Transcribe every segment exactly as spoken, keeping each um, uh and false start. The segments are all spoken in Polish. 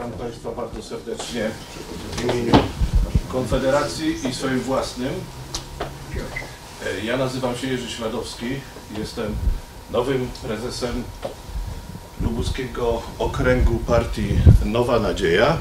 Witam Państwa bardzo serdecznie w imieniu Konfederacji i swoim własnym. Ja nazywam się Jerzy Śladowski, jestem nowym prezesem lubuskiego okręgu partii Nowa Nadzieja.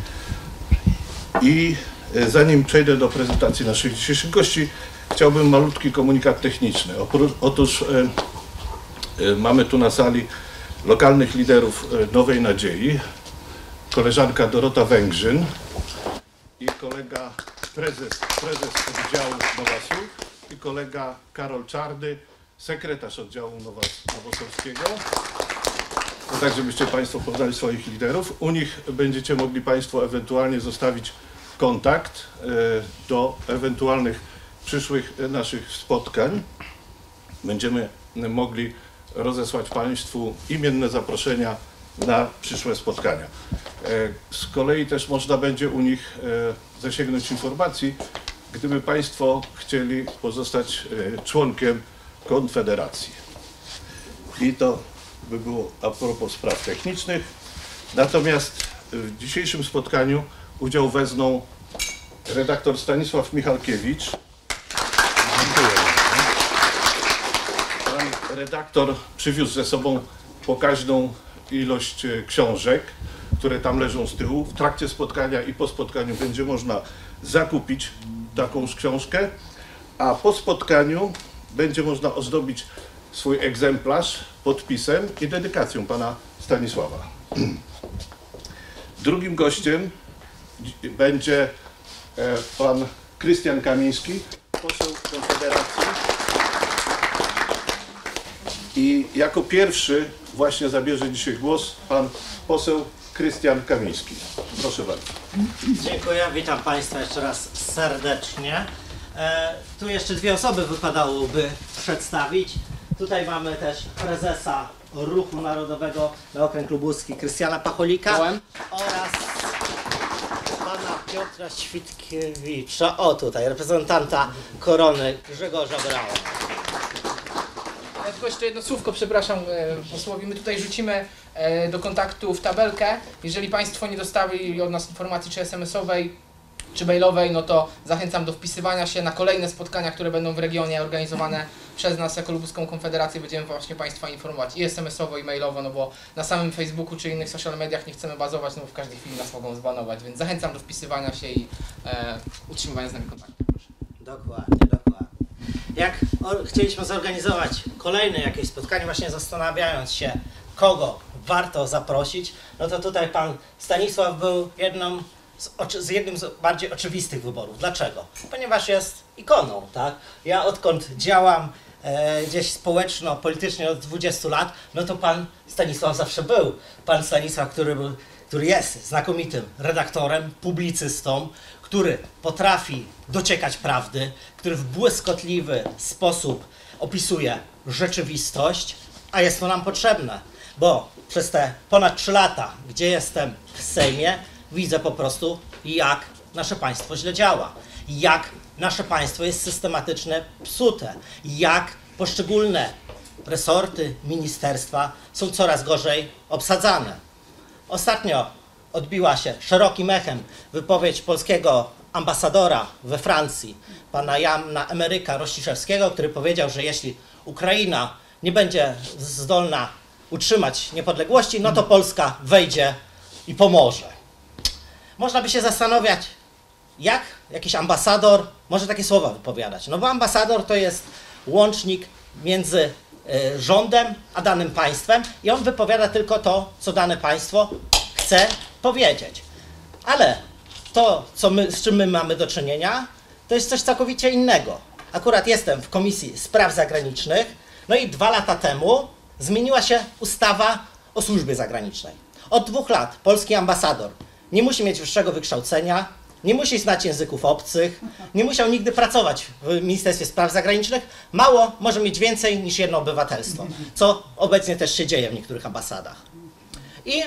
I zanim przejdę do prezentacji naszych dzisiejszych gości, chciałbym malutki komunikat techniczny. Otóż e, mamy tu na sali lokalnych liderów Nowej Nadziei, koleżanka Dorota Węgrzyn i kolega prezes, prezes oddziału Nowasów i kolega Karol Czarny, sekretarz oddziału nowosolskiego. No tak, żebyście Państwo poznali swoich liderów. U nich będziecie mogli Państwo ewentualnie zostawić kontakt do ewentualnych przyszłych naszych spotkań. Będziemy mogli rozesłać Państwu imienne zaproszenia na przyszłe spotkania. Z kolei też można będzie u nich zasięgnąć informacji, gdyby Państwo chcieli pozostać członkiem Konfederacji. I to by było a propos spraw technicznych. Natomiast w dzisiejszym spotkaniu udział wezmą redaktor Stanisław Michalkiewicz. Dziękuję. Pan redaktor przywiózł ze sobą pokaźną ilość książek, które tam leżą z tyłu. W trakcie spotkania i po spotkaniu będzie można zakupić takąż książkę, a po spotkaniu będzie można ozdobić swój egzemplarz podpisem i dedykacją pana Stanisława. Drugim gościem będzie pan Krystian Kamiński, poseł Konfederacji. I jako pierwszy właśnie zabierze dzisiaj głos pan poseł Krystian Kamiński. Proszę bardzo. Dziękuję, witam Państwa jeszcze raz serdecznie. E, tu jeszcze dwie osoby wypadałoby przedstawić. Tutaj mamy też prezesa Ruchu Narodowego na Okręg Lubuski Krystiana Pacholika oraz pana Piotra Świtkiewicza, o tutaj, reprezentanta Korony Grzegorza Brauna. Ja tylko jeszcze jedno słówko, przepraszam posłowi, my tutaj rzucimy do kontaktów tabelkę. Jeżeli Państwo nie dostali od nas informacji czy es em esowej, czy mailowej, no to zachęcam do wpisywania się na kolejne spotkania, które będą w regionie organizowane przez nas jako Lubuską Konfederację. Będziemy właśnie Państwa informować i es em esowo, i mailowo, no bo na samym Facebooku czy innych social mediach nie chcemy bazować, no bo w każdej chwili nas mogą zbanować, więc zachęcam do wpisywania się i e, utrzymywania z nami kontaktu. Proszę. Dokładnie, dokładnie. Jak chcieliśmy zorganizować kolejne jakieś spotkanie, właśnie zastanawiając się, kogo warto zaprosić, no to tutaj pan Stanisław był jedną z, z jednym z bardziej oczywistych wyborów. Dlaczego? Ponieważ jest ikoną, tak? Ja odkąd działam e, gdzieś społeczno-politycznie od dwudziestu lat, no to pan Stanisław zawsze był. Pan Stanisław, który, był, który jest znakomitym redaktorem, publicystą, który potrafi dociekać prawdy, który w błyskotliwy sposób opisuje rzeczywistość, a jest to nam potrzebne, bo przez te ponad trzy lata, gdzie jestem w Sejmie, widzę po prostu, jak nasze państwo źle działa, jak nasze państwo jest systematycznie psute, jak poszczególne resorty, ministerstwa są coraz gorzej obsadzane. Ostatnio odbiła się szerokim echem wypowiedź polskiego ambasadora we Francji, pana Jana Emeryka Rościszewskiego, który powiedział, że jeśli Ukraina nie będzie zdolna utrzymać niepodległości, no to Polska wejdzie i pomoże. Można by się zastanawiać, jak jakiś ambasador może takie słowa wypowiadać. No bo ambasador to jest łącznik między y, rządem a danym państwem i on wypowiada tylko to, co dane państwo chce powiedzieć. Ale to, co my, z czym my mamy do czynienia, to jest coś całkowicie innego. Akurat jestem w Komisji Spraw Zagranicznych, no i dwa lata temu zmieniła się ustawa o służbie zagranicznej. Od dwóch lat polski ambasador nie musi mieć wyższego wykształcenia, nie musi znać języków obcych, nie musiał nigdy pracować w Ministerstwie Spraw Zagranicznych, mało, może mieć więcej niż jedno obywatelstwo, co obecnie też się dzieje w niektórych ambasadach. I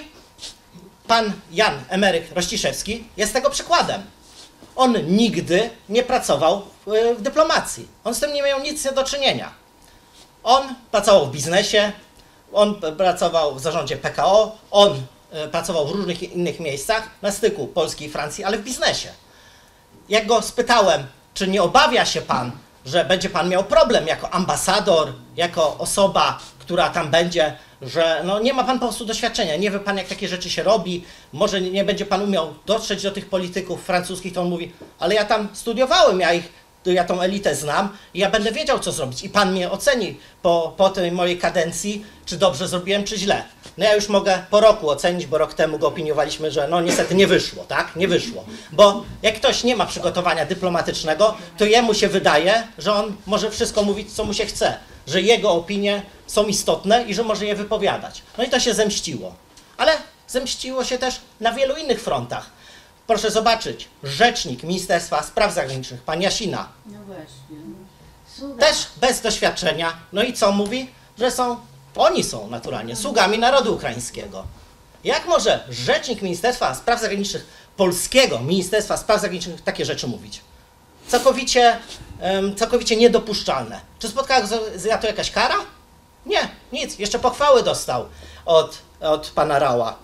pan Jan Emeryk Rościszewski jest tego przykładem. On nigdy nie pracował w, w dyplomacji. On z tym nie miał nic do czynienia. On pracował w biznesie, on pracował w zarządzie P K O, on e, pracował w różnych innych miejscach na styku Polski i Francji, ale w biznesie. Jak go spytałem, czy nie obawia się pan, że będzie pan miał problem jako ambasador, jako osoba, która tam będzie, że no nie ma pan po prostu doświadczenia, nie wie pan, jak takie rzeczy się robi, może nie będzie pan umiał dotrzeć do tych polityków francuskich, to on mówi, ale ja tam studiowałem, ja ich, ja tą elitę znam i ja będę wiedział, co zrobić i pan mnie oceni po, po tej mojej kadencji, czy dobrze zrobiłem, czy źle. No ja już mogę po roku ocenić, bo rok temu go opiniowaliśmy, że no niestety nie wyszło, tak? Nie wyszło. Bo jak ktoś nie ma przygotowania dyplomatycznego, to jemu się wydaje, że on może wszystko mówić, co mu się chce. Że jego opinie są istotne i że może je wypowiadać. No i to się zemściło. Ale zemściło się też na wielu innych frontach. Proszę zobaczyć, rzecznik Ministerstwa Spraw Zagranicznych, pan Jasina, No właśnie. Sługa. też bez doświadczenia. No i co mówi? Że są, oni są naturalnie sługami narodu ukraińskiego. Jak może rzecznik Ministerstwa Spraw Zagranicznych polskiego Ministerstwa Spraw Zagranicznych takie rzeczy mówić? Całkowicie, um, całkowicie niedopuszczalne. Czy spotkała go za to jakaś kara? Nie, nic. Jeszcze pochwały dostał od, od pana Rała.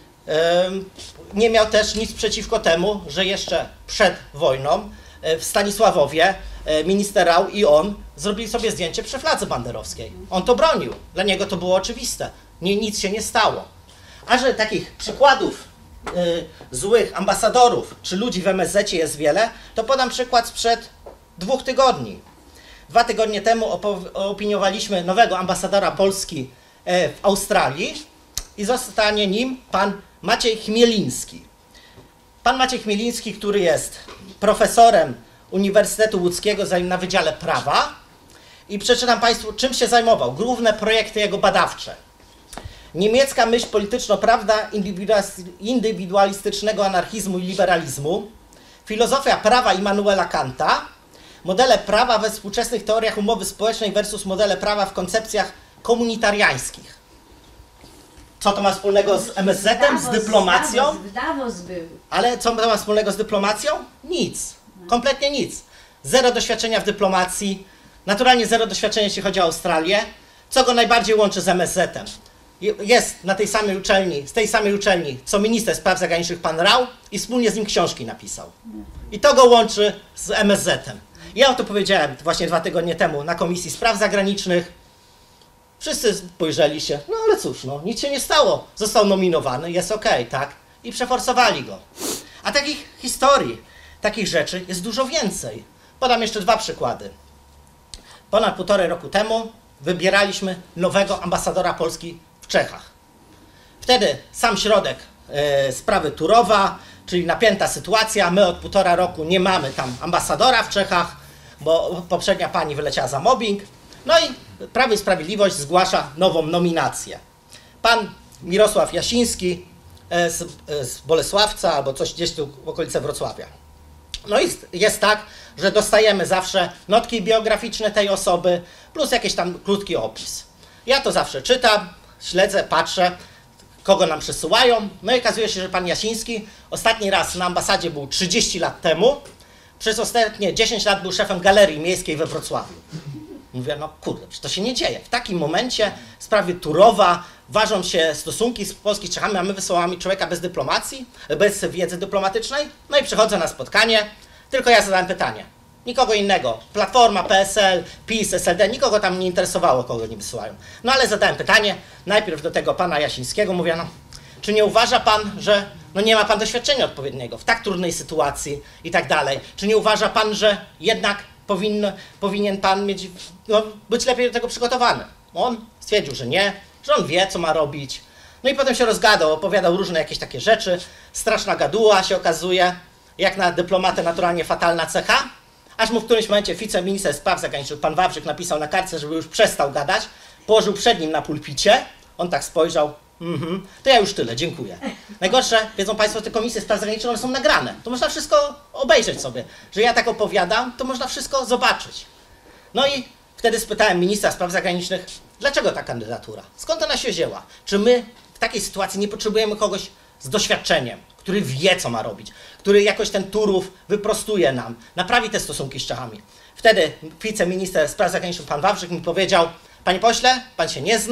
Um, nie miał też nic przeciwko temu, że jeszcze przed wojną w Stanisławowie minister Rał i on zrobili sobie zdjęcie przy fladze banderowskiej. On to bronił. Dla niego to było oczywiste. Nie, nic się nie stało. A że takich przykładów y, złych ambasadorów czy ludzi w M S Z jest wiele, to podam przykład sprzed dwóch tygodni. Dwa tygodnie temu opiniowaliśmy nowego ambasadora Polski e, w Australii i zostanie nim pan Maciej Chmieliński. Pan Maciej Chmieliński, który jest profesorem Uniwersytetu Łódzkiego na Wydziale Prawa i przeczytam państwu, czym się zajmował. Główne projekty jego badawcze. Niemiecka myśl polityczno-prawna indywidualistycznego anarchizmu i liberalizmu, filozofia prawa Immanuela Kanta, modele prawa we współczesnych teoriach umowy społecznej versus modele prawa w koncepcjach komunitariańskich. Co to ma wspólnego z M S Z-em, z dyplomacją? W Davos był. Ale co to ma wspólnego z dyplomacją? Nic. Kompletnie nic. Zero doświadczenia w dyplomacji, naturalnie zero doświadczenia, jeśli chodzi o Australię. Co go najbardziej łączy z M S Z-em? Jest na tej samej uczelni, z tej samej uczelni, co minister spraw zagranicznych pan Rał i wspólnie z nim książki napisał. I to go łączy z M S Z-em. Ja o to powiedziałem właśnie dwa tygodnie temu na Komisji Spraw Zagranicznych. Wszyscy spojrzeli się, no ale cóż, no nic się nie stało. Został nominowany, jest okej, tak? I przeforsowali go. A takich historii, takich rzeczy jest dużo więcej. Podam jeszcze dwa przykłady. Ponad półtorej roku temu wybieraliśmy nowego ambasadora Polski w Czechach. Wtedy sam środek e, sprawy Turowa, czyli napięta sytuacja. My od półtora roku nie mamy tam ambasadora w Czechach, bo poprzednia pani wyleciała za mobbing. No i Prawo i Sprawiedliwość zgłasza nową nominację. Pan Mirosław Jasiński z, z Bolesławca albo coś gdzieś tu w okolicy Wrocławia. No i jest tak, że dostajemy zawsze notki biograficzne tej osoby plus jakiś tam krótki opis. Ja to zawsze czytam, śledzę, patrzę, kogo nam przesyłają. No i okazuje się, że pan Jasiński ostatni raz na ambasadzie był trzydzieści lat temu. Przez ostatnie dziesięć lat był szefem Galerii Miejskiej we Wrocławiu. Mówię, no kurde, to się nie dzieje. W takim momencie w sprawie Turowa ważą się stosunki z Polski z Czechami, a my wysyłamy człowieka bez dyplomacji, bez wiedzy dyplomatycznej. No i przychodzę na spotkanie, tylko ja zadałem pytanie. Nikogo innego. Platforma, P S L, PiS, S L D, nikogo tam nie interesowało, kogo nie wysyłają. No ale zadałem pytanie, najpierw do tego pana Jasińskiego, mówię, no, czy nie uważa pan, że no nie ma pan doświadczenia odpowiedniego w tak trudnej sytuacji i tak dalej? Czy nie uważa pan, że jednak powinno, powinien pan mieć, no, być lepiej do tego przygotowany? On stwierdził, że nie, że on wie, co ma robić. No i potem się rozgadał, opowiadał różne jakieś takie rzeczy. Straszna gaduła się okazuje, jak na dyplomatę naturalnie fatalna cecha. Aż mu w którymś momencie wiceminister spraw zagranicznych, pan Wawrzyk, napisał na kartce, żeby już przestał gadać, położył przed nim na pulpicie, on tak spojrzał, mhm, to ja już tyle, dziękuję. Najgorsze, wiedzą państwo, te komisje spraw zagranicznych, one są nagrane, to można wszystko obejrzeć sobie, że ja tak opowiadam, to można wszystko zobaczyć. No i wtedy spytałem ministra spraw zagranicznych, dlaczego ta kandydatura, skąd ona się wzięła? Czy my w takiej sytuacji nie potrzebujemy kogoś z doświadczeniem, który wie, co ma robić, który jakoś ten Turów wyprostuje nam, naprawi te stosunki z Czechami. Wtedy wiceminister spraw zagranicznych, pan Wawrzyk, mi powiedział, panie pośle, pan się nie zna,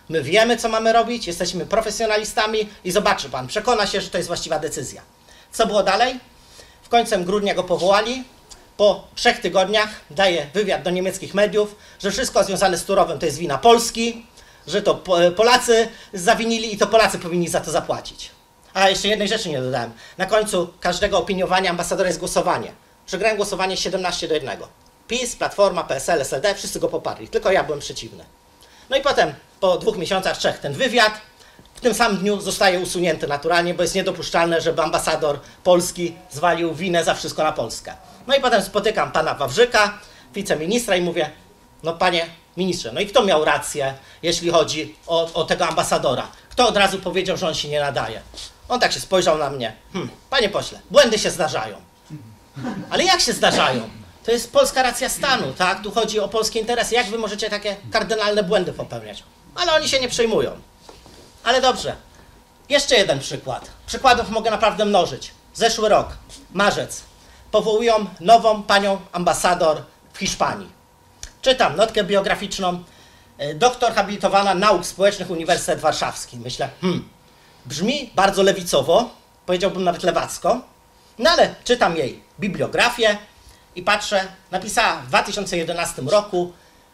My wiemy, co mamy robić, jesteśmy profesjonalistami i zobaczy pan, przekona się, że to jest właściwa decyzja. Co było dalej? W końcu grudnia go powołali. Po trzech tygodniach daje wywiad do niemieckich mediów, że wszystko związane z Turowem to jest wina Polski, że to Polacy zawinili i to Polacy powinni za to zapłacić. A jeszcze jednej rzeczy nie dodałem. Na końcu każdego opiniowania ambasadora jest głosowanie. Przegrałem głosowanie siedemnaście do jednego. PiS, Platforma, P S L, S L D, wszyscy go poparli, tylko ja byłem przeciwny. No i potem, po dwóch miesiącach, trzech, ten wywiad, w tym samym dniu zostaje usunięty naturalnie, bo jest niedopuszczalne, żeby ambasador Polski zwalił winę za wszystko na Polskę. No i potem spotykam pana Wawrzyka, wiceministra i mówię, no panie ministrze, no i kto miał rację, jeśli chodzi o, o tego ambasadora? Kto od razu powiedział, że on się nie nadaje? On tak się spojrzał na mnie, hm, panie pośle, błędy się zdarzają. Ale jak się zdarzają? To jest polska racja stanu, tak? Tu chodzi o polskie interesy. Jak wy możecie takie kardynalne błędy popełniać? Ale oni się nie przejmują. Ale dobrze. Jeszcze jeden przykład. Przykładów mogę naprawdę mnożyć. Zeszły rok, marzec. Powołują nową panią ambasador w Hiszpanii. Czytam notkę biograficzną. Doktor habilitowana nauk społecznych Uniwersytet Warszawski. Myślę, hmm, brzmi bardzo lewicowo, powiedziałbym nawet lewacko. No ale czytam jej bibliografię i patrzę, napisała w dwa tysiące jedenastym roku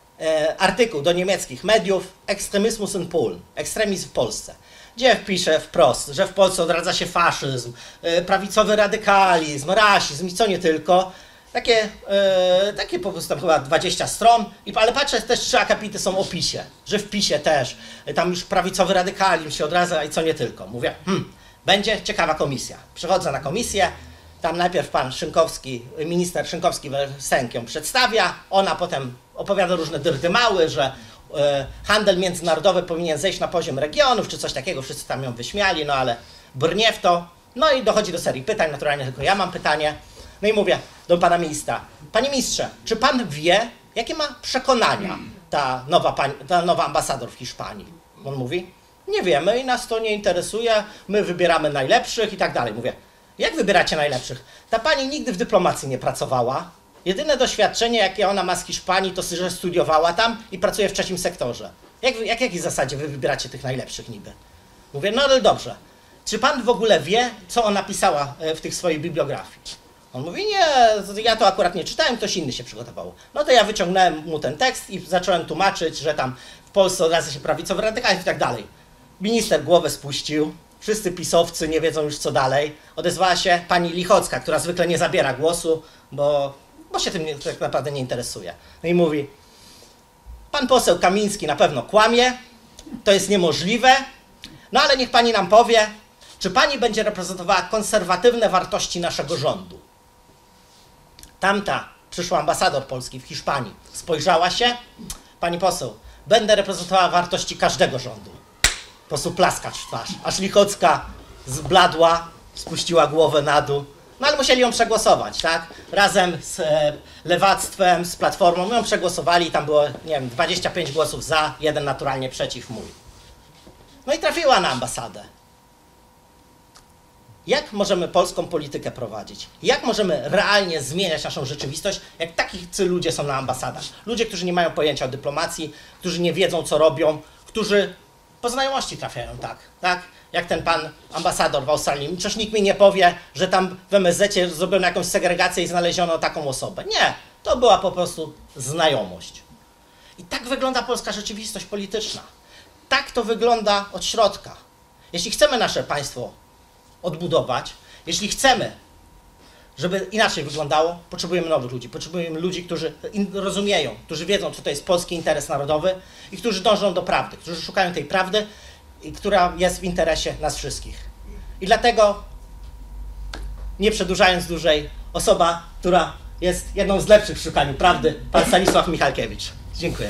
e, artykuł do niemieckich mediów Extremismus in Polen, ekstremizm w Polsce, gdzie wpisze wprost, że w Polsce odradza się faszyzm, e, prawicowy radykalizm, rasizm i co nie tylko. Takie, e, takie po prostu tam chyba dwadzieścia stron, i, ale patrzę, też trzy akapity są o PiSie, że w PiSie też, e, tam już prawicowy radykalizm się odradza i co nie tylko. Mówię, hmm, będzie ciekawa komisja. Przychodzę na komisję, tam najpierw pan Szynkowski, minister Szynkowski Sęk ją przedstawia, ona potem opowiada różne dyrdymały, że e, handel międzynarodowy powinien zejść na poziom regionów, czy coś takiego, wszyscy tam ją wyśmiali, no ale brnie w to. No i dochodzi do serii pytań, naturalnie tylko ja mam pytanie. No i mówię do pana ministra, panie ministrze, czy pan wie, jakie ma przekonania ta nowa, pani, ta nowa ambasador w Hiszpanii? On mówi, nie wiemy i nas to nie interesuje, my wybieramy najlepszych i tak dalej. Mówię, jak wybieracie najlepszych? Ta pani nigdy w dyplomacji nie pracowała. Jedyne doświadczenie, jakie ona ma z Hiszpanii, to że studiowała tam i pracuje w trzecim sektorze. Jak, jak, jakiej zasadzie wy wybieracie tych najlepszych niby? Mówię, no ale dobrze. Czy pan w ogóle wie, co ona pisała w tych swojej bibliografii? On mówi, nie, ja to akurat nie czytałem, ktoś inny się przygotował. No to ja wyciągnąłem mu ten tekst i zacząłem tłumaczyć, że tam w Polsce odradza się prawicowy radykalizm i tak dalej. Minister głowę spuścił. Wszyscy pisowcy nie wiedzą już co dalej. Odezwała się pani Lichocka, która zwykle nie zabiera głosu, bo, bo się tym nie, tak naprawdę nie interesuje. No i mówi, pan poseł Kamiński na pewno kłamie, to jest niemożliwe, no ale niech pani nam powie, czy pani będzie reprezentowała konserwatywne wartości naszego rządu. Tamta przyszła ambasador Polski w Hiszpanii spojrzała się, pani poseł, będę reprezentowała wartości każdego rządu. Po prostu plaskacz w twarz. Aż Lichocka zbladła, spuściła głowę na dół. No ale musieli ją przegłosować, tak? Razem z e, lewactwem, z Platformą ją przegłosowali i tam było, nie wiem, dwadzieścia pięć głosów za, jeden naturalnie przeciw mój. No i trafiła na ambasadę. Jak możemy polską politykę prowadzić? Jak możemy realnie zmieniać naszą rzeczywistość, jak tacy ludzie są na ambasadach? Ludzie, którzy nie mają pojęcia o dyplomacji, którzy nie wiedzą, co robią, którzy po znajomości trafiają, tak, tak? Jak ten pan ambasador w Australii. Przecież nikt mi nie powie, że tam w M S Z-cie zrobiono jakąś segregację i znaleziono taką osobę. Nie, to była po prostu znajomość. I tak wygląda polska rzeczywistość polityczna. Tak to wygląda od środka. Jeśli chcemy nasze państwo odbudować, jeśli chcemy, żeby inaczej wyglądało, potrzebujemy nowych ludzi. Potrzebujemy ludzi, którzy rozumieją, którzy wiedzą, co to jest polski interes narodowy i którzy dążą do prawdy, którzy szukają tej prawdy, i która jest w interesie nas wszystkich. I dlatego, nie przedłużając dłużej, osoba, która jest jedną z lepszych w szukaniu prawdy, pan Stanisław Michalkiewicz. Dziękuję.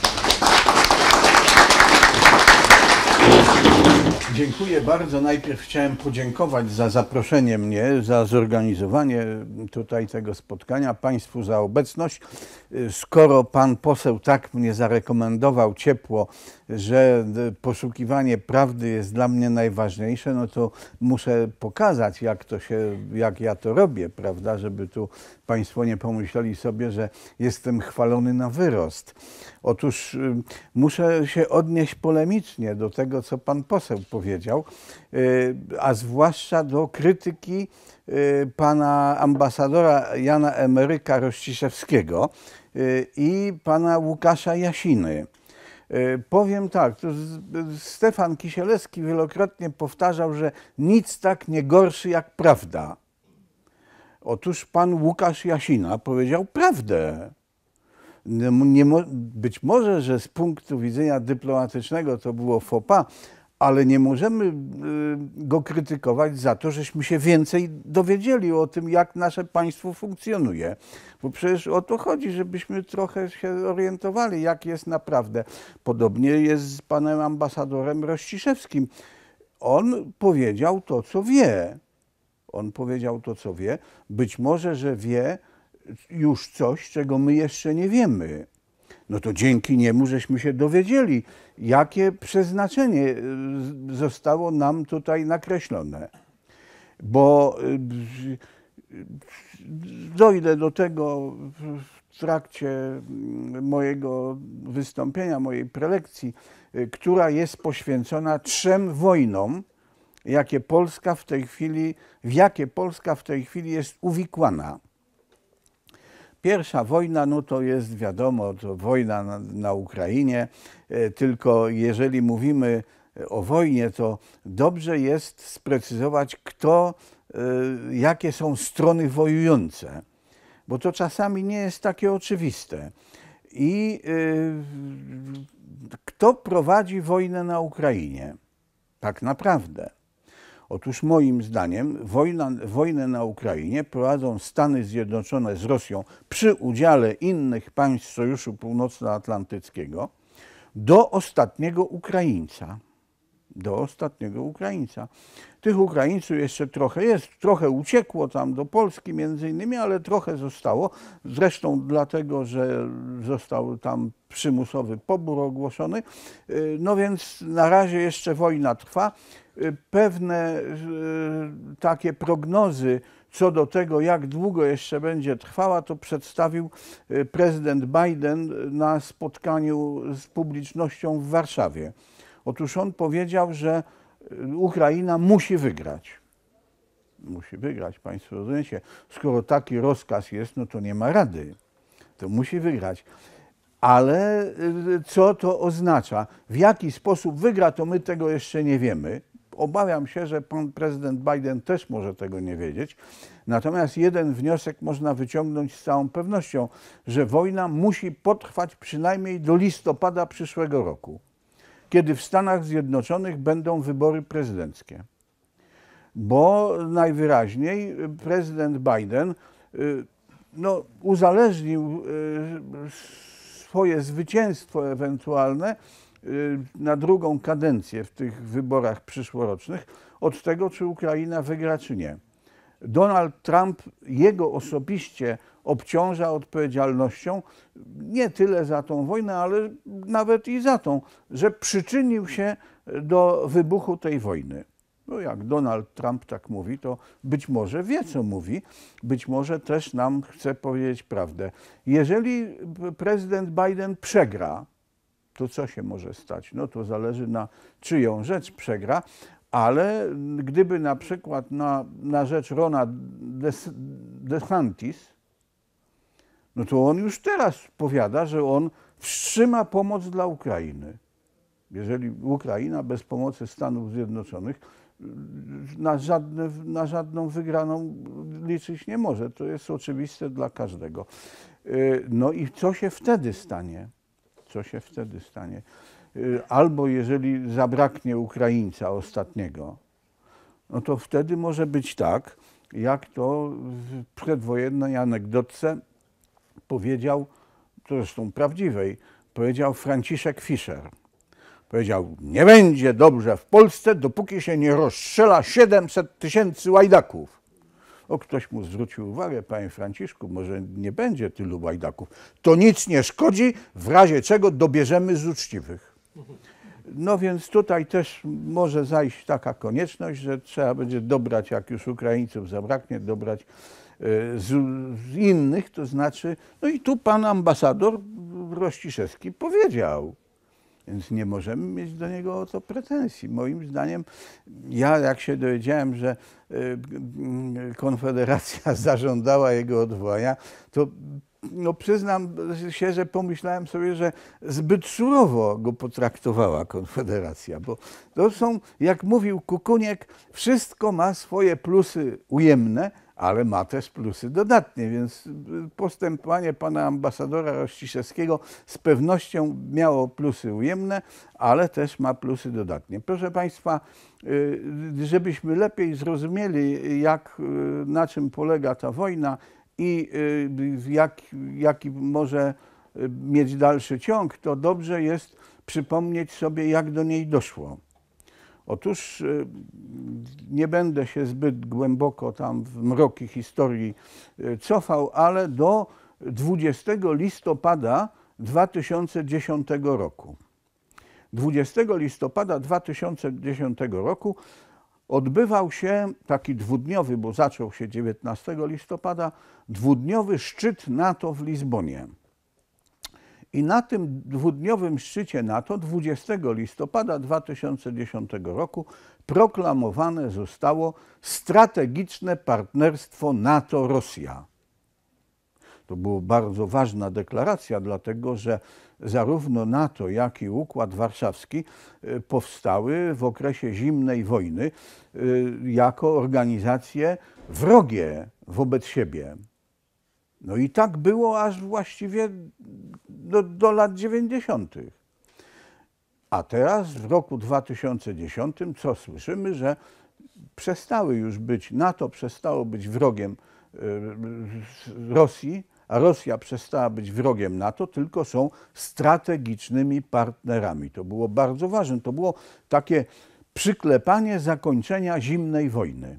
Dziękuję bardzo. Najpierw chciałem podziękować za zaproszenie mnie, za zorganizowanie tutaj tego spotkania, Państwu za obecność. Skoro Pan poseł tak mnie zarekomendował ciepło że poszukiwanie prawdy jest dla mnie najważniejsze, no to muszę pokazać, jak to się, jak ja to robię, prawda, żeby tu Państwo nie pomyśleli sobie, że jestem chwalony na wyrost. Otóż y, muszę się odnieść polemicznie do tego, co pan poseł powiedział, y, a zwłaszcza do krytyki y, pana ambasadora Jana Emeryka Rościszewskiego y, i pana Łukasza Jasiny. Y, powiem tak, to z, Stefan Kisielewski wielokrotnie powtarzał, że nic tak nie gorszy jak prawda. Otóż pan Łukasz Jasina powiedział prawdę. Nie, być może, że z punktu widzenia dyplomatycznego to było faux pas, ale nie możemy go krytykować za to, żeśmy się więcej dowiedzieli o tym, jak nasze państwo funkcjonuje. Bo przecież o to chodzi, żebyśmy trochę się orientowali, jak jest naprawdę. Podobnie jest z panem ambasadorem Rościszewskim. On powiedział to, co wie. On powiedział to, co wie. Być może, że wie już coś, czego my jeszcze nie wiemy. No to dzięki niemu żeśmy się dowiedzieli, jakie przeznaczenie zostało nam tutaj nakreślone. Bo dojdę do tego w trakcie mojego wystąpienia, mojej prelekcji, która jest poświęcona trzem wojnom, jakie Polska w tej chwili, w jakie Polska w tej chwili jest uwikłana. Pierwsza wojna, no to jest wiadomo, to wojna na, na Ukrainie, tylko jeżeli mówimy o wojnie, to dobrze jest sprecyzować, kto, jakie są strony wojujące, bo to czasami nie jest takie oczywiste. I kto prowadzi wojnę na Ukrainie? Tak naprawdę. Otóż moim zdaniem wojna, wojnę na Ukrainie prowadzą Stany Zjednoczone z Rosją przy udziale innych państw Sojuszu Północnoatlantyckiego do ostatniego Ukraińca. Do ostatniego Ukraińca. Tych Ukraińców jeszcze trochę jest, trochę uciekło tam do Polski między innymi, ale trochę zostało. Zresztą dlatego, że został tam przymusowy pobór ogłoszony. No więc na razie jeszcze wojna trwa. Pewne takie prognozy co do tego, jak długo jeszcze będzie trwała, to przedstawił prezydent Biden na spotkaniu z publicznością w Warszawie. Otóż on powiedział, że Ukraina musi wygrać. Musi wygrać, Państwo rozumiecie. Skoro taki rozkaz jest, no to nie ma rady. To musi wygrać. Ale co to oznacza? W jaki sposób wygra, to my tego jeszcze nie wiemy. Obawiam się, że pan prezydent Biden też może tego nie wiedzieć. Natomiast jeden wniosek można wyciągnąć z całą pewnością, że wojna musi potrwać przynajmniej do listopada przyszłego roku, kiedy w Stanach Zjednoczonych będą wybory prezydenckie. Bo najwyraźniej prezydent Biden no, uzależnił swoje zwycięstwo ewentualne na drugą kadencję w tych wyborach przyszłorocznych od tego, czy Ukraina wygra, czy nie. Donald Trump jego osobiście obciąża odpowiedzialnością nie tyle za tą wojnę, ale nawet i za tą, że przyczynił się do wybuchu tej wojny. No jak Donald Trump tak mówi, to być może wie, co mówi, być może też nam chce powiedzieć prawdę. Jeżeli prezydent Biden przegra, to co się może stać? No to zależy, na czyją rzecz przegra, ale gdyby na przykład na, na rzecz Rona DeSantis, no to on już teraz powiada, że on wstrzyma pomoc dla Ukrainy. Jeżeli Ukraina bez pomocy Stanów Zjednoczonych na, żadne, na żadną wygraną liczyć nie może. To jest oczywiste dla każdego. No i co się wtedy stanie? Co się wtedy stanie? Albo jeżeli zabraknie Ukraińca ostatniego, no to wtedy może być tak, jak to w przedwojennej anegdotce powiedział, zresztą prawdziwej, powiedział Franciszek Fischer. Powiedział, nie będzie dobrze w Polsce, dopóki się nie rozstrzela siedemset tysięcy łajdaków. O, ktoś mu zwrócił uwagę, panie Franciszku, może nie będzie tylu łajdaków. To nic nie szkodzi, w razie czego dobierzemy z uczciwych. No więc tutaj też może zajść taka konieczność, że trzeba będzie dobrać, jak już Ukraińców zabraknie, dobrać z, z innych, to znaczy, no i tu pan ambasador Rościszewski powiedział, więc nie możemy mieć do niego o to pretensji. Moim zdaniem, ja jak się dowiedziałem, że Konfederacja zażądała jego odwołania, to no przyznam się, że pomyślałem sobie, że zbyt surowo go potraktowała Konfederacja, bo to są, jak mówił Kukuniek, wszystko ma swoje plusy ujemne, ale ma też plusy dodatnie, więc postępowanie pana ambasadora Rościszewskiego z pewnością miało plusy ujemne, ale też ma plusy dodatnie. Proszę państwa, żebyśmy lepiej zrozumieli, jak, na czym polega ta wojna i jak, jaki może mieć dalszy ciąg, to dobrze jest przypomnieć sobie, jak do niej doszło. Otóż nie będę się zbyt głęboko tam w mroki historii cofał, ale do dwudziestego listopada dwa tysiące dziesiątego roku. dwudziestego listopada dwa tysiące dziesiątego roku odbywał się taki dwudniowy, bo zaczął się dziewiętnastego listopada, dwudniowy szczyt NATO w Lizbonie. I na tym dwudniowym szczycie NATO dwudziestego listopada dwa tysiące dziesiątego roku proklamowane zostało strategiczne partnerstwo NATO-Rosja. To była bardzo ważna deklaracja, dlatego że zarówno NATO, jak i Układ Warszawski powstały w okresie zimnej wojny jako organizacje wrogie wobec siebie. No i tak było aż właściwie do, do lat dziewięćdziesiątych. A teraz w roku dwa tysiące dziesiątym co słyszymy, że przestały już być, NATO przestało być wrogiem Rosji, a Rosja przestała być wrogiem NATO, tylko są strategicznymi partnerami. To było bardzo ważne. To było takie przyklepanie zakończenia zimnej wojny.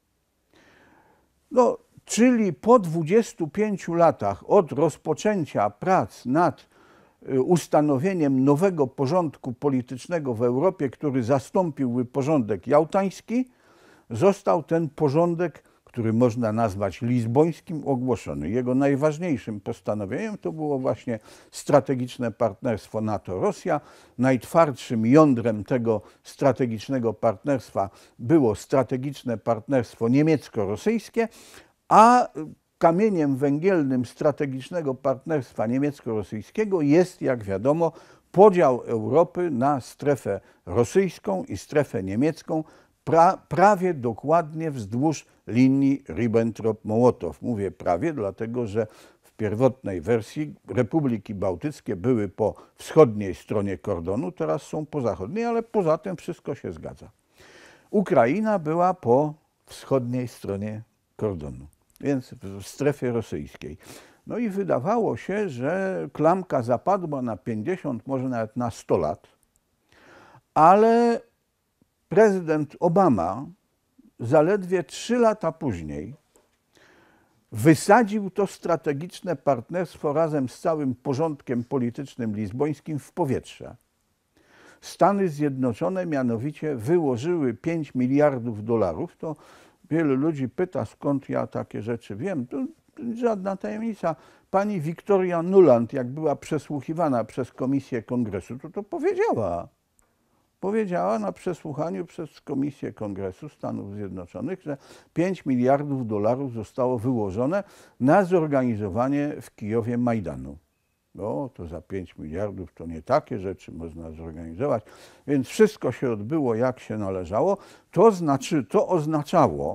No, czyli po dwudziestu pięciu latach od rozpoczęcia prac nad ustanowieniem nowego porządku politycznego w Europie, który zastąpiłby porządek jałtański, został ten porządek, który można nazwać lizbońskim, ogłoszony. Jego najważniejszym postanowieniem to było właśnie strategiczne partnerstwo NATO-Rosja. Najtwardszym jądrem tego strategicznego partnerstwa było strategiczne partnerstwo niemiecko-rosyjskie, a kamieniem węgielnym strategicznego partnerstwa niemiecko-rosyjskiego jest, jak wiadomo, podział Europy na strefę rosyjską i strefę niemiecką, pra, prawie dokładnie wzdłuż linii Ribbentrop-Mołotow. Mówię prawie, dlatego że w pierwotnej wersji Republiki Bałtyckie były po wschodniej stronie kordonu, teraz są po zachodniej, ale poza tym wszystko się zgadza. Ukraina była po wschodniej stronie kordonu, więc w strefie rosyjskiej. No i wydawało się, że klamka zapadła na pięćdziesiąt, może nawet na sto lat, ale prezydent Obama zaledwie trzy lata później wysadził to strategiczne partnerstwo razem z całym porządkiem politycznym lizbońskim w powietrze. Stany Zjednoczone mianowicie wyłożyły pięć miliardów dolarów. To wielu ludzi pyta, skąd ja takie rzeczy wiem. To żadna tajemnica. Pani Victoria Nuland, jak była przesłuchiwana przez Komisję Kongresu, to to powiedziała. Powiedziała na przesłuchaniu przez Komisję Kongresu Stanów Zjednoczonych, że pięć miliardów dolarów zostało wyłożone na zorganizowanie w Kijowie Majdanu. No, to za pięć miliardów to nie takie rzeczy można zorganizować. Więc wszystko się odbyło jak się należało. To znaczy, to oznaczało,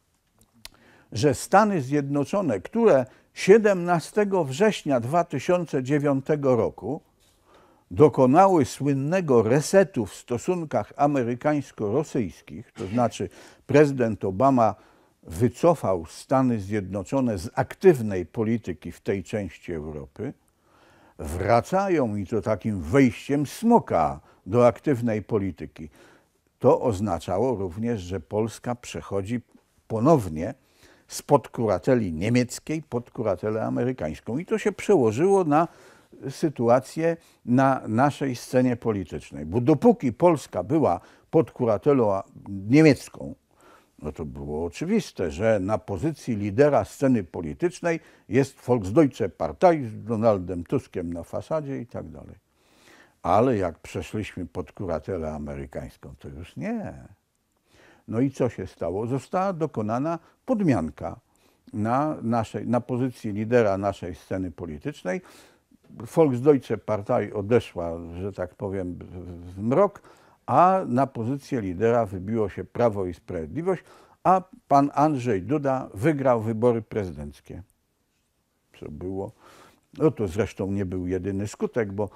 że Stany Zjednoczone, które siedemnastego września dwa tysiące dziewiątego roku dokonały słynnego resetu w stosunkach amerykańsko-rosyjskich, to znaczy prezydent Obama wycofał Stany Zjednoczone z aktywnej polityki w tej części Europy, wracają i to takim wejściem smoka do aktywnej polityki. To oznaczało również, że Polska przechodzi ponownie spod kurateli niemieckiej pod kuratelę amerykańską. I to się przełożyło na sytuację na naszej scenie politycznej. Bo dopóki Polska była pod kuratelą niemiecką, no to było oczywiste, że na pozycji lidera sceny politycznej jest Volksdeutsche Partei z Donaldem Tuskiem na fasadzie i tak dalej. Ale jak przeszliśmy pod kuratelę amerykańską, to już nie. No i co się stało? Została dokonana podmianka na, naszej, na pozycji lidera naszej sceny politycznej. Volksdeutsche Partei odeszła, że tak powiem, w mrok, a na pozycję lidera wybiło się Prawo i Sprawiedliwość, a pan Andrzej Duda wygrał wybory prezydenckie. Co było? No to zresztą nie był jedyny skutek, bo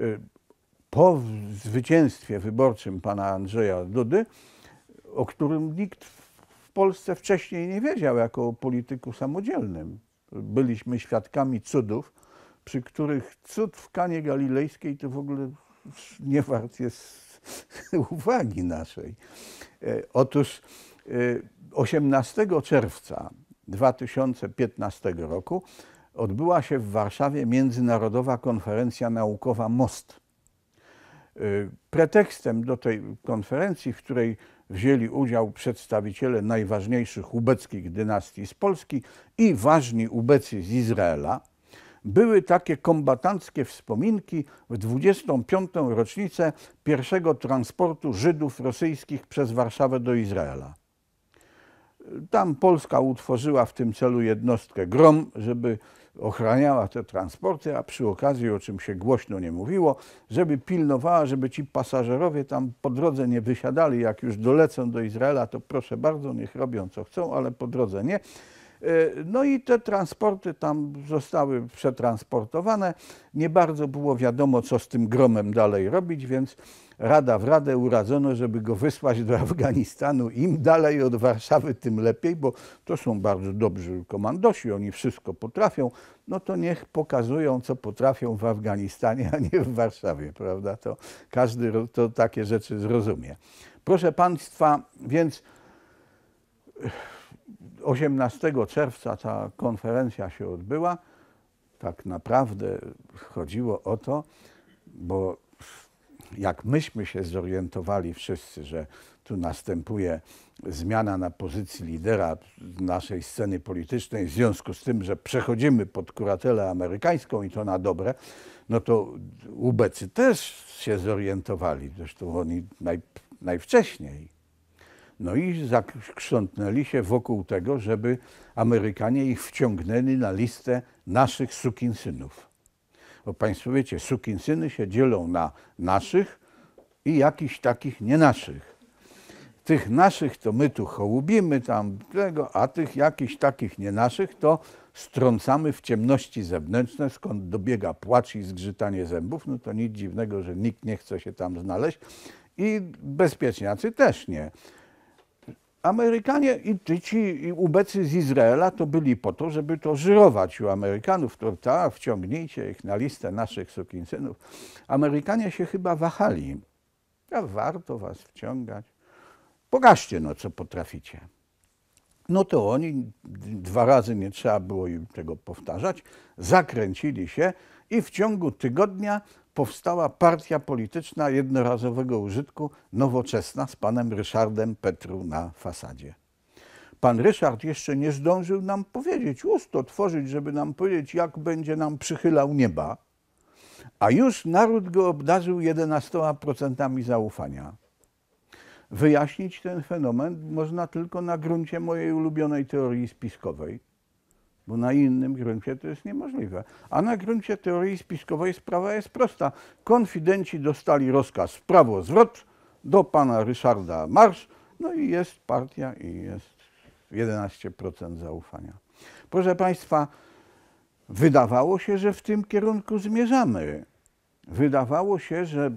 po zwycięstwie wyborczym pana Andrzeja Dudy, o którym nikt w Polsce wcześniej nie wiedział jako o polityku samodzielnym, byliśmy świadkami cudów, przy których cud w Kanie Galilejskiej to w ogóle nie wart jest uwagi naszej. Otóż osiemnastego czerwca dwa tysiące piętnastego roku odbyła się w Warszawie Międzynarodowa Konferencja Naukowa MOST. Pretekstem do tej konferencji, w której wzięli udział przedstawiciele najważniejszych ubeckich dynastii z Polski i ważni ubecy z Izraela, były takie kombatanckie wspominki w dwudziestą piątą rocznicę pierwszego transportu Żydów rosyjskich przez Warszawę do Izraela. Tam Polska utworzyła w tym celu jednostkę GROM, żeby ochraniała te transporty, a przy okazji, o czym się głośno nie mówiło, żeby pilnowała, żeby ci pasażerowie tam po drodze nie wysiadali. Jak już dolecą do Izraela, to proszę bardzo, niech robią co chcą, ale po drodze nie. No i te transporty tam zostały przetransportowane. Nie bardzo było wiadomo, co z tym gromem dalej robić, więc rada w radę uradzono, żeby go wysłać do Afganistanu. Im dalej od Warszawy, tym lepiej, bo to są bardzo dobrzy komandosi, oni wszystko potrafią. No to niech pokazują, co potrafią w Afganistanie, a nie w Warszawie, prawda? To każdy to takie rzeczy zrozumie. Proszę Państwa, więc osiemnastego czerwca ta konferencja się odbyła. Tak naprawdę chodziło o to, bo jak myśmy się zorientowali wszyscy, że tu następuje zmiana na pozycji lidera naszej sceny politycznej w związku z tym, że przechodzimy pod kuratelę amerykańską i to na dobre, no to ubecy też się zorientowali, zresztą oni naj, najwcześniej. No i zakrzątnęli się wokół tego, żeby Amerykanie ich wciągnęli na listę naszych sukinsynów. Bo Państwo wiecie, sukinsyny się dzielą na naszych i jakichś takich nie naszych. Tych naszych to my tu hołubimy tam tego, a tych jakichś takich nie naszych to strącamy w ciemności zewnętrzne, skąd dobiega płacz i zgrzytanie zębów. No to nic dziwnego, że nikt nie chce się tam znaleźć i bezpieczniacy też nie. Amerykanie i ci i ubecy z Izraela to byli po to, żeby to żyrować u Amerykanów, to tak, wciągnijcie ich na listę naszych sukinsynów. Amerykanie się chyba wahali. A warto was wciągać. Pokażcie no, co potraficie. No to oni, dwa razy nie trzeba było im tego powtarzać, zakręcili się i w ciągu tygodnia powstała partia polityczna jednorazowego użytku Nowoczesna z panem Ryszardem Petru na fasadzie. Pan Ryszard jeszcze nie zdążył nam powiedzieć, ust otworzyć, żeby nam powiedzieć, jak będzie nam przychylał nieba, a już naród go obdarzył jedenastoma procentami zaufania. Wyjaśnić ten fenomen można tylko na gruncie mojej ulubionej teorii spiskowej, bo na innym gruncie to jest niemożliwe. A na gruncie teorii spiskowej sprawa jest prosta. Konfidenci dostali rozkaz w prawo zwrot, do pana Ryszarda marsz, no i jest partia i jest jedenaście procent zaufania. Proszę Państwa, wydawało się, że w tym kierunku zmierzamy. Wydawało się, że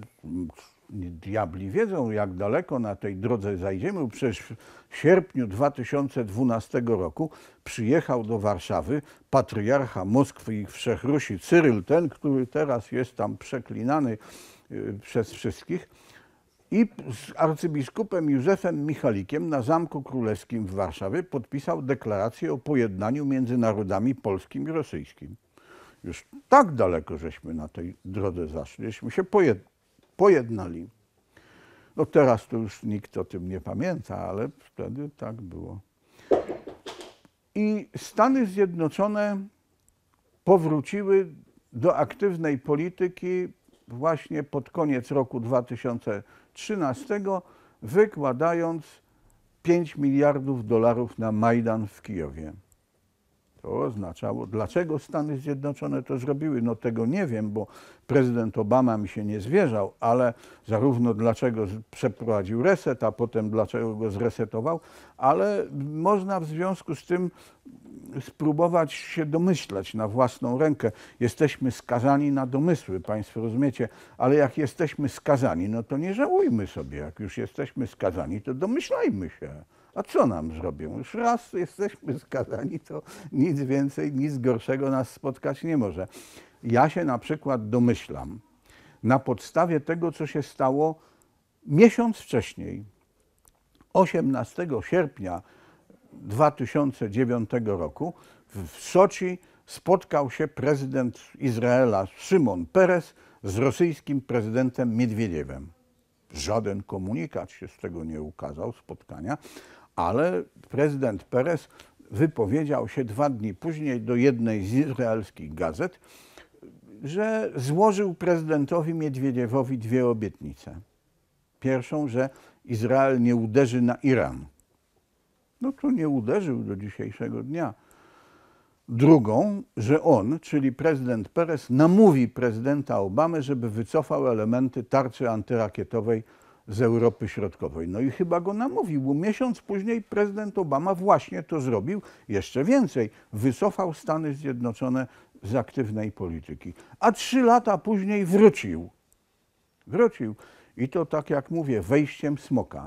diabli wiedzą, jak daleko na tej drodze zajdziemy. Przecież w sierpniu dwa tysiące dwunastego roku przyjechał do Warszawy patriarcha Moskwy i Wszechrusi Cyryl, ten, który teraz jest tam przeklinany przez wszystkich, i z arcybiskupem Józefem Michalikiem na Zamku Królewskim w Warszawie podpisał deklarację o pojednaniu między narodami polskim i rosyjskim. Już tak daleko żeśmy na tej drodze zaszli, żeśmy się pojed pojednali. No teraz to już nikt o tym nie pamięta, ale wtedy tak było. I Stany Zjednoczone powróciły do aktywnej polityki właśnie pod koniec roku dwa tysiące trzynastego, wykładając pięć miliardów dolarów na Majdan w Kijowie. To oznaczało, dlaczego Stany Zjednoczone to zrobiły? No tego nie wiem, bo prezydent Obama mi się nie zwierzał, ale zarówno dlaczego przeprowadził reset, a potem dlaczego go zresetował, ale można w związku z tym spróbować się domyślać na własną rękę. Jesteśmy skazani na domysły, Państwo rozumiecie, ale jak jesteśmy skazani, no to nie żałujmy sobie. Jak już jesteśmy skazani, to domyślajmy się. A co nam zrobią? Już raz jesteśmy skazani, to nic więcej, nic gorszego nas spotkać nie może. Ja się na przykład domyślam na podstawie tego, co się stało miesiąc wcześniej, osiemnastego sierpnia dwa tysiące dziewiątego roku w Soczi spotkał się prezydent Izraela Szymon Peres z rosyjskim prezydentem Miedwiediewem. Żaden komunikat się z tego nie ukazał, spotkania, ale prezydent Peres wypowiedział się dwa dni później do jednej z izraelskich gazet, że złożył prezydentowi Miedwiediewowi dwie obietnice. Pierwszą, że Izrael nie uderzy na Iran. No to nie uderzył do dzisiejszego dnia. Drugą, że on, czyli prezydent Peres, namówi prezydenta Obamy, żeby wycofał elementy tarczy antyrakietowej z Europy Środkowej. No i chyba go namówił, bo miesiąc później prezydent Obama właśnie to zrobił. Jeszcze więcej, wycofał Stany Zjednoczone z aktywnej polityki. A trzy lata później wrócił. Wrócił. I to, tak jak mówię, wejściem smoka.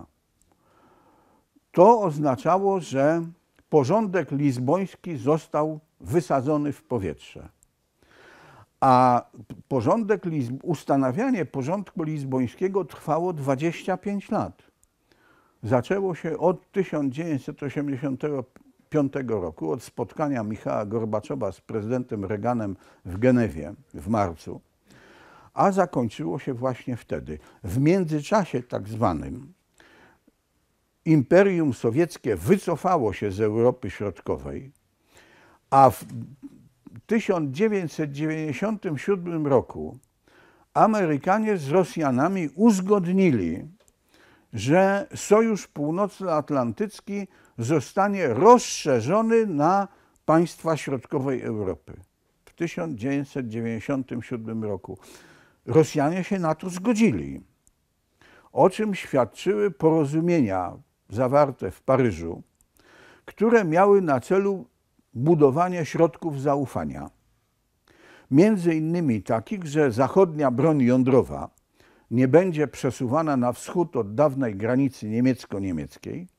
To oznaczało, że porządek lizboński został wysadzony w powietrze. A porządek, ustanawianie porządku lizbońskiego trwało dwadzieścia pięć lat. Zaczęło się od tysiąc dziewięćset osiemdziesiątego piątego roku, od spotkania Michała Gorbaczowa z prezydentem Reaganem w Genewie w marcu, a zakończyło się właśnie wtedy. W międzyczasie tak zwanym Imperium Sowieckie wycofało się z Europy Środkowej, a w tysiąc dziewięćset dziewięćdziesiątym siódmym roku Amerykanie z Rosjanami uzgodnili, że Sojusz Północnoatlantycki zostanie rozszerzony na państwa środkowej Europy. W tysiąc dziewięćset dziewięćdziesiątym siódmym roku Rosjanie się na to zgodzili, o czym świadczyły porozumienia zawarte w Paryżu, które miały na celu budowanie środków zaufania. Między innymi takich, że zachodnia broń jądrowa nie będzie przesuwana na wschód od dawnej granicy niemiecko-niemieckiej,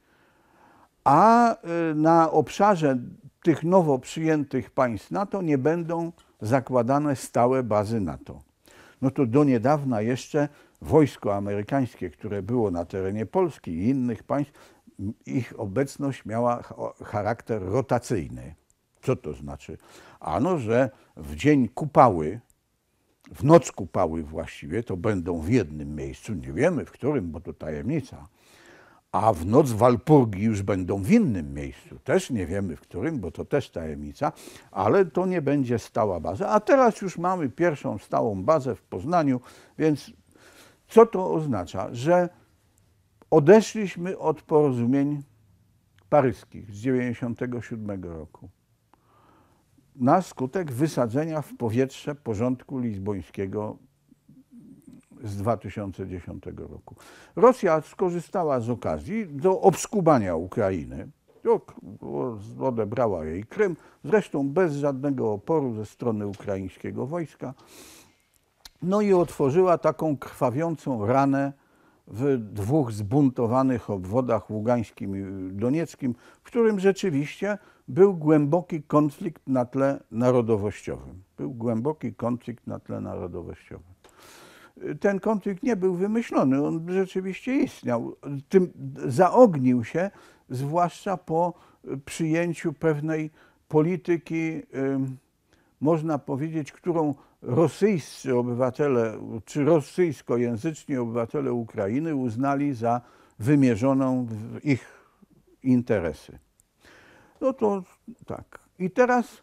a na obszarze tych nowo przyjętych państw NATO nie będą zakładane stałe bazy NATO. No to do niedawna jeszcze wojsko amerykańskie, które było na terenie Polski i innych państw, ich obecność miała charakter rotacyjny. Co to znaczy? Ano, że w dzień kupały, w noc kupały właściwie, to będą w jednym miejscu, nie wiemy w którym, bo to tajemnica, a w noc Walpurgi już będą w innym miejscu, też nie wiemy w którym, bo to też tajemnica, ale to nie będzie stała baza. A teraz już mamy pierwszą stałą bazę w Poznaniu, więc co to oznacza? Że odeszliśmy od porozumień paryskich z tysiąc dziewięćset dziewięćdziesiątego siódmego roku na skutek wysadzenia w powietrze porządku lizbońskiego z dwa tysiące dziesiątego roku. Rosja skorzystała z okazji do obskubania Ukrainy. Odebrała jej Krym, zresztą bez żadnego oporu ze strony ukraińskiego wojska. No i otworzyła taką krwawiącą ranę w dwóch zbuntowanych obwodach ługańskim i donieckim, w którym rzeczywiście był głęboki konflikt na tle narodowościowym. Był głęboki konflikt na tle narodowościowym. Ten konflikt nie był wymyślony, on rzeczywiście istniał. Tym zaognił się, zwłaszcza po przyjęciu pewnej polityki można powiedzieć, którą rosyjscy obywatele, czy rosyjskojęzyczni obywatele Ukrainy uznali za wymierzoną w ich interesy. No to tak. I teraz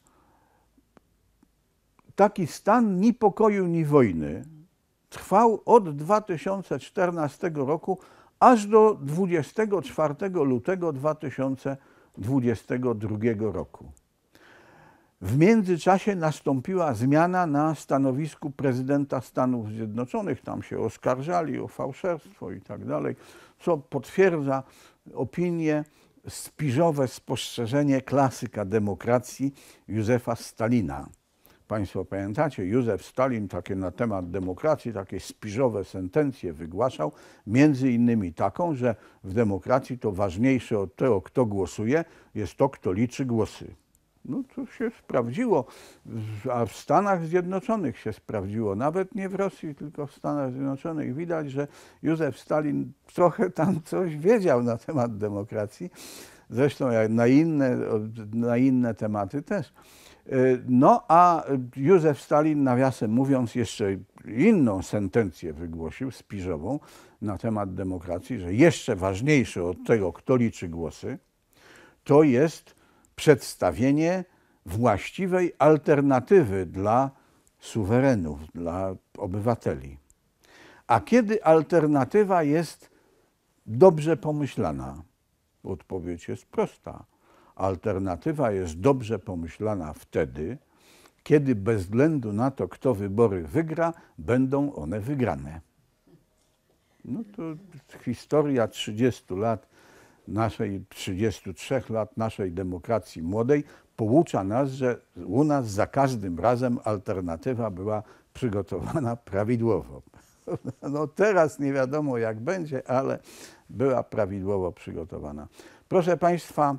taki stan ni pokoju, ni wojny trwał od dwa tysiące czternastego roku aż do dwudziestego czwartego lutego dwa tysiące dwudziestego drugiego roku. W międzyczasie nastąpiła zmiana na stanowisku prezydenta Stanów Zjednoczonych. Tam się oskarżali o fałszerstwo i tak dalej, co potwierdza opinię, spiżowe spostrzeżenie klasyka demokracji Józefa Stalina. Państwo pamiętacie, Józef Stalin takie na temat demokracji, takie spiżowe sentencje wygłaszał, między innymi taką, że w demokracji to ważniejsze od tego, kto głosuje, jest to, kto liczy głosy. No to się sprawdziło, a w Stanach Zjednoczonych się sprawdziło, nawet nie w Rosji, tylko w Stanach Zjednoczonych. Widać, że Józef Stalin trochę tam coś wiedział na temat demokracji, zresztą jak na inne, na inne tematy też. No a Józef Stalin, nawiasem mówiąc, jeszcze inną sentencję wygłosił, spiżową, na temat demokracji, że jeszcze ważniejsze od tego, kto liczy głosy, to jest przedstawienie właściwej alternatywy dla suwerenów, dla obywateli. A kiedy alternatywa jest dobrze pomyślana? Odpowiedź jest prosta. Alternatywa jest dobrze pomyślana wtedy, kiedy bez względu na to, kto wybory wygra, będą one wygrane. No to historia trzydziestu lat naszej, trzydziestu trzech lat naszej demokracji młodej poucza nas, że u nas za każdym razem alternatywa była przygotowana prawidłowo. No teraz nie wiadomo jak będzie, ale była prawidłowo przygotowana. Proszę Państwa,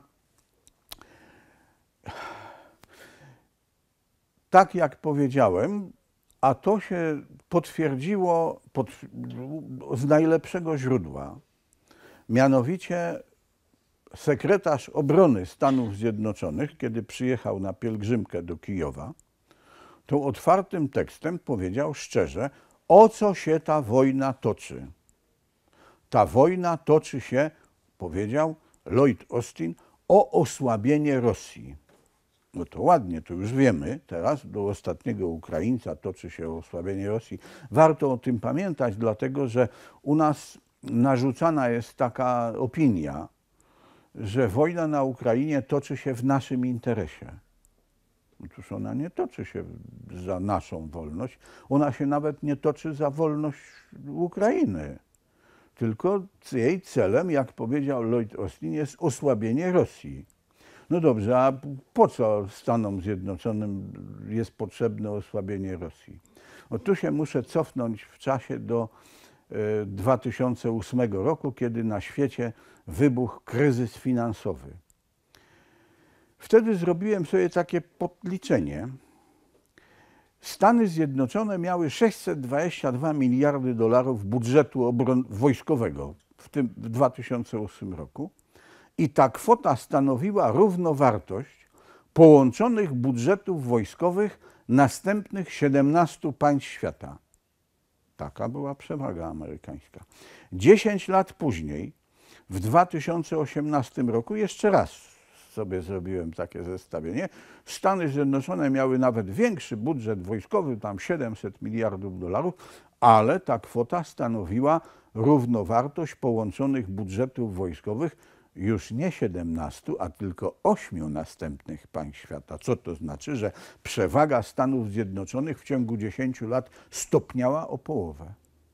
tak jak powiedziałem, a to się potwierdziło pod, z najlepszego źródła, mianowicie sekretarz obrony Stanów Zjednoczonych, kiedy przyjechał na pielgrzymkę do Kijowa, to otwartym tekstem powiedział szczerze, o co się ta wojna toczy. Ta wojna toczy się, powiedział Lloyd Austin, o osłabienie Rosji. No to ładnie, to już wiemy, teraz do ostatniego Ukraińca toczy się o osłabienie Rosji. Warto o tym pamiętać, dlatego że u nas narzucana jest taka opinia, że wojna na Ukrainie toczy się w naszym interesie. Otóż ona nie toczy się za naszą wolność, ona się nawet nie toczy za wolność Ukrainy. Tylko jej celem, jak powiedział Lloyd Austin, jest osłabienie Rosji. No dobrze, a po co Stanom Zjednoczonym jest potrzebne osłabienie Rosji? No tu się muszę cofnąć w czasie do dwa tysiące ósmego roku, kiedy na świecie wybuchł kryzys finansowy. Wtedy zrobiłem sobie takie podliczenie. Stany Zjednoczone miały sześćset dwadzieścia dwa miliardy dolarów budżetu obron- wojskowego w tym w dwa tysiące ósmym roku i ta kwota stanowiła równowartość połączonych budżetów wojskowych następnych siedemnastu państw świata. Taka była przewaga amerykańska. Dziesięć lat później, w dwa tysiące osiemnastym roku, jeszcze raz sobie zrobiłem takie zestawienie, Stany Zjednoczone miały nawet większy budżet wojskowy, tam siedemset miliardów dolarów, ale ta kwota stanowiła równowartość połączonych budżetów wojskowych już nie siedemnastu, a tylko ośmiu następnych państw świata. Co to znaczy? Że przewaga Stanów Zjednoczonych w ciągu dziesięciu lat stopniała o połowę.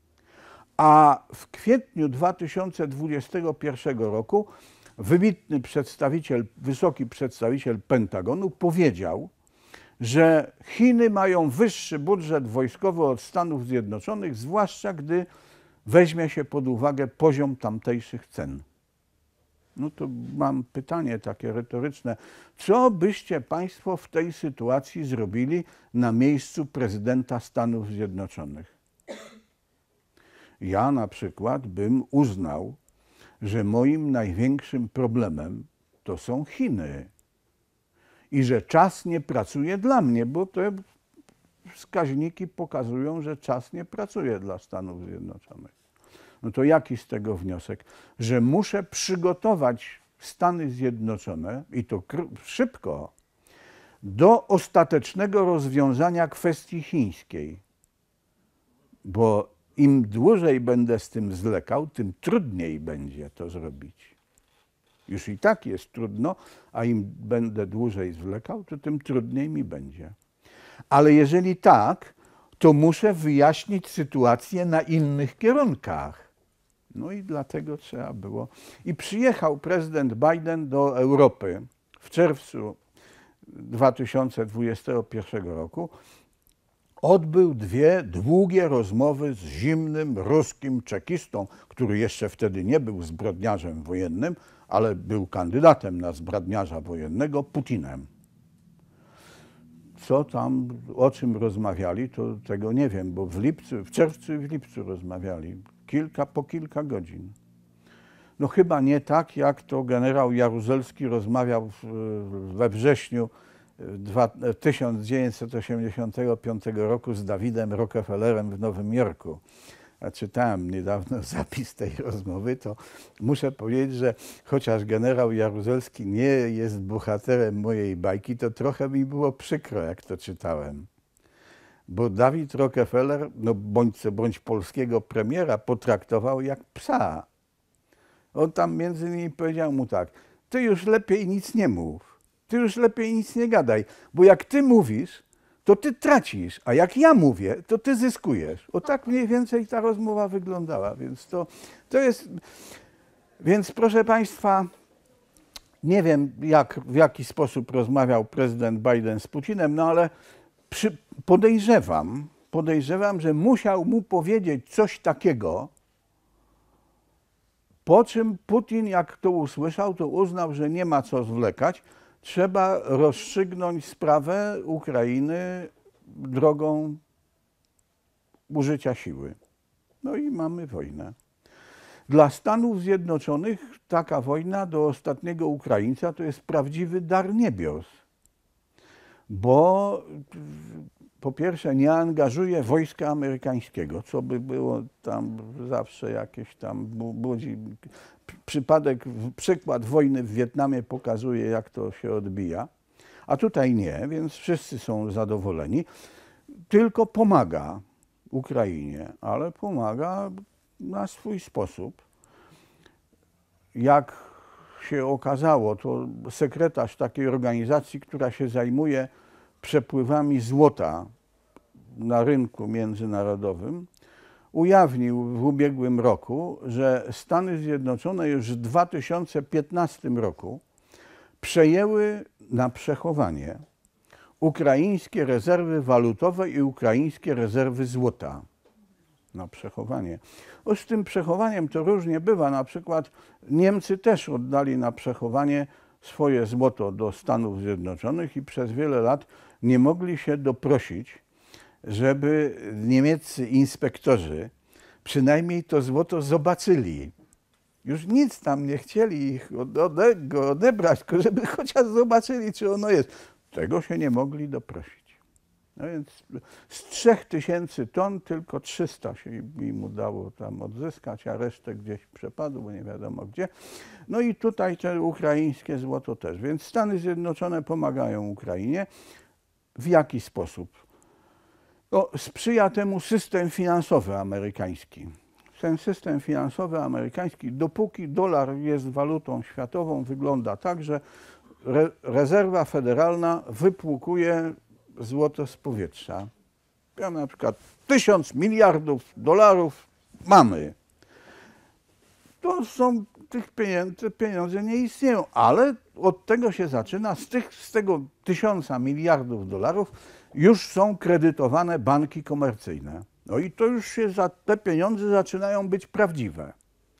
A w kwietniu dwa tysiące dwudziestego pierwszego roku wybitny przedstawiciel, wysoki przedstawiciel Pentagonu powiedział, że Chiny mają wyższy budżet wojskowy od Stanów Zjednoczonych, zwłaszcza gdy weźmie się pod uwagę poziom tamtejszych cen. No to mam pytanie takie retoryczne. Co byście Państwo w tej sytuacji zrobili na miejscu prezydenta Stanów Zjednoczonych? Ja na przykład bym uznał, że moim największym problemem to są Chiny. i że czas nie pracuje dla mnie, bo te wskaźniki pokazują, że czas nie pracuje dla Stanów Zjednoczonych. No to jaki z tego wniosek? Że muszę przygotować Stany Zjednoczone, i to szybko, do ostatecznego rozwiązania kwestii chińskiej. Bo im dłużej będę z tym zwlekał, tym trudniej będzie to zrobić. Już i tak jest trudno, a im będę dłużej zwlekał, to tym trudniej mi będzie. Ale jeżeli tak, to muszę wyjaśnić sytuację na innych kierunkach. No i dlatego trzeba było. I przyjechał prezydent Biden do Europy w czerwcu dwa tysiące dwudziestego pierwszego roku. Odbył dwie długie rozmowy z zimnym ruskim czekistą, który jeszcze wtedy nie był zbrodniarzem wojennym, ale był kandydatem na zbrodniarza wojennego, Putinem. Co tam, o czym rozmawiali, to tego nie wiem, bo w lipcu, w czerwcu i w lipcu rozmawiali. Kilka, po kilka godzin. No chyba nie tak, jak to generał Jaruzelski rozmawiał w, we wrześniu tysiąc dziewięćset osiemdziesiątego piątego roku z Davidem Rockefellerem w Nowym Jorku. Ja czytałem niedawno zapis tej rozmowy, to muszę powiedzieć, że chociaż generał Jaruzelski nie jest bohaterem mojej bajki, to trochę mi było przykro, jak to czytałem. Bo David Rockefeller, no bądź co bądź polskiego premiera, potraktował jak psa. On tam między innymi powiedział mu tak: ty już lepiej nic nie mów, ty już lepiej nic nie gadaj, bo jak ty mówisz, to ty tracisz, a jak ja mówię, to ty zyskujesz. O tak mniej więcej ta rozmowa wyglądała, więc to, to jest... Więc proszę Państwa, nie wiem jak, w jaki sposób rozmawiał prezydent Biden z Putinem, no ale przy, podejrzewam, podejrzewam, że musiał mu powiedzieć coś takiego, po czym Putin, jak to usłyszał, to uznał, że nie ma co zwlekać. Trzeba rozstrzygnąć sprawę Ukrainy drogą użycia siły. No i mamy wojnę. Dla Stanów Zjednoczonych taka wojna do ostatniego Ukraińca to jest prawdziwy dar niebios. Bo po pierwsze nie angażuje wojska amerykańskiego, co by było tam zawsze jakieś tam budzi. Przypadek, przykład wojny w Wietnamie pokazuje, jak to się odbija, a tutaj nie, więc wszyscy są zadowoleni. Tylko pomaga Ukrainie, ale pomaga na swój sposób. Jak się okazało, to sekretarz takiej organizacji, która się zajmuje przepływami złota na rynku międzynarodowym, ujawnił w ubiegłym roku, że Stany Zjednoczone już w dwa tysiące piętnastym roku przejęły na przechowanie ukraińskie rezerwy walutowe i ukraińskie rezerwy złota. Na przechowanie. O, z tym przechowaniem to różnie bywa. Na przykład Niemcy też oddali na przechowanie swoje złoto do Stanów Zjednoczonych i przez wiele lat nie mogli się doprosić, żeby niemieccy inspektorzy przynajmniej to złoto zobaczyli. Już nic tam nie chcieli ich ode, go odebrać, tylko żeby chociaż zobaczyli, czy ono jest. Tego się nie mogli doprosić. No więc z trzech tysięcy ton tylko trzysta się im udało tam odzyskać, a resztę gdzieś przepadło, nie wiadomo gdzie. No i tutaj te ukraińskie złoto też. Więc Stany Zjednoczone pomagają Ukrainie. W jaki sposób? No, sprzyja temu system finansowy amerykański. Ten system finansowy amerykański, dopóki dolar jest walutą światową, wygląda tak, że re rezerwa federalna wypłukuje złoto z powietrza. Ja na przykład tysiąc miliardów dolarów mamy. To są tych pieniędzy, pieniądze nie istnieją, ale od tego się zaczyna, z, tych, z tego tysiąca miliardów dolarów już są kredytowane banki komercyjne. No i to już się za te pieniądze zaczynają być prawdziwe.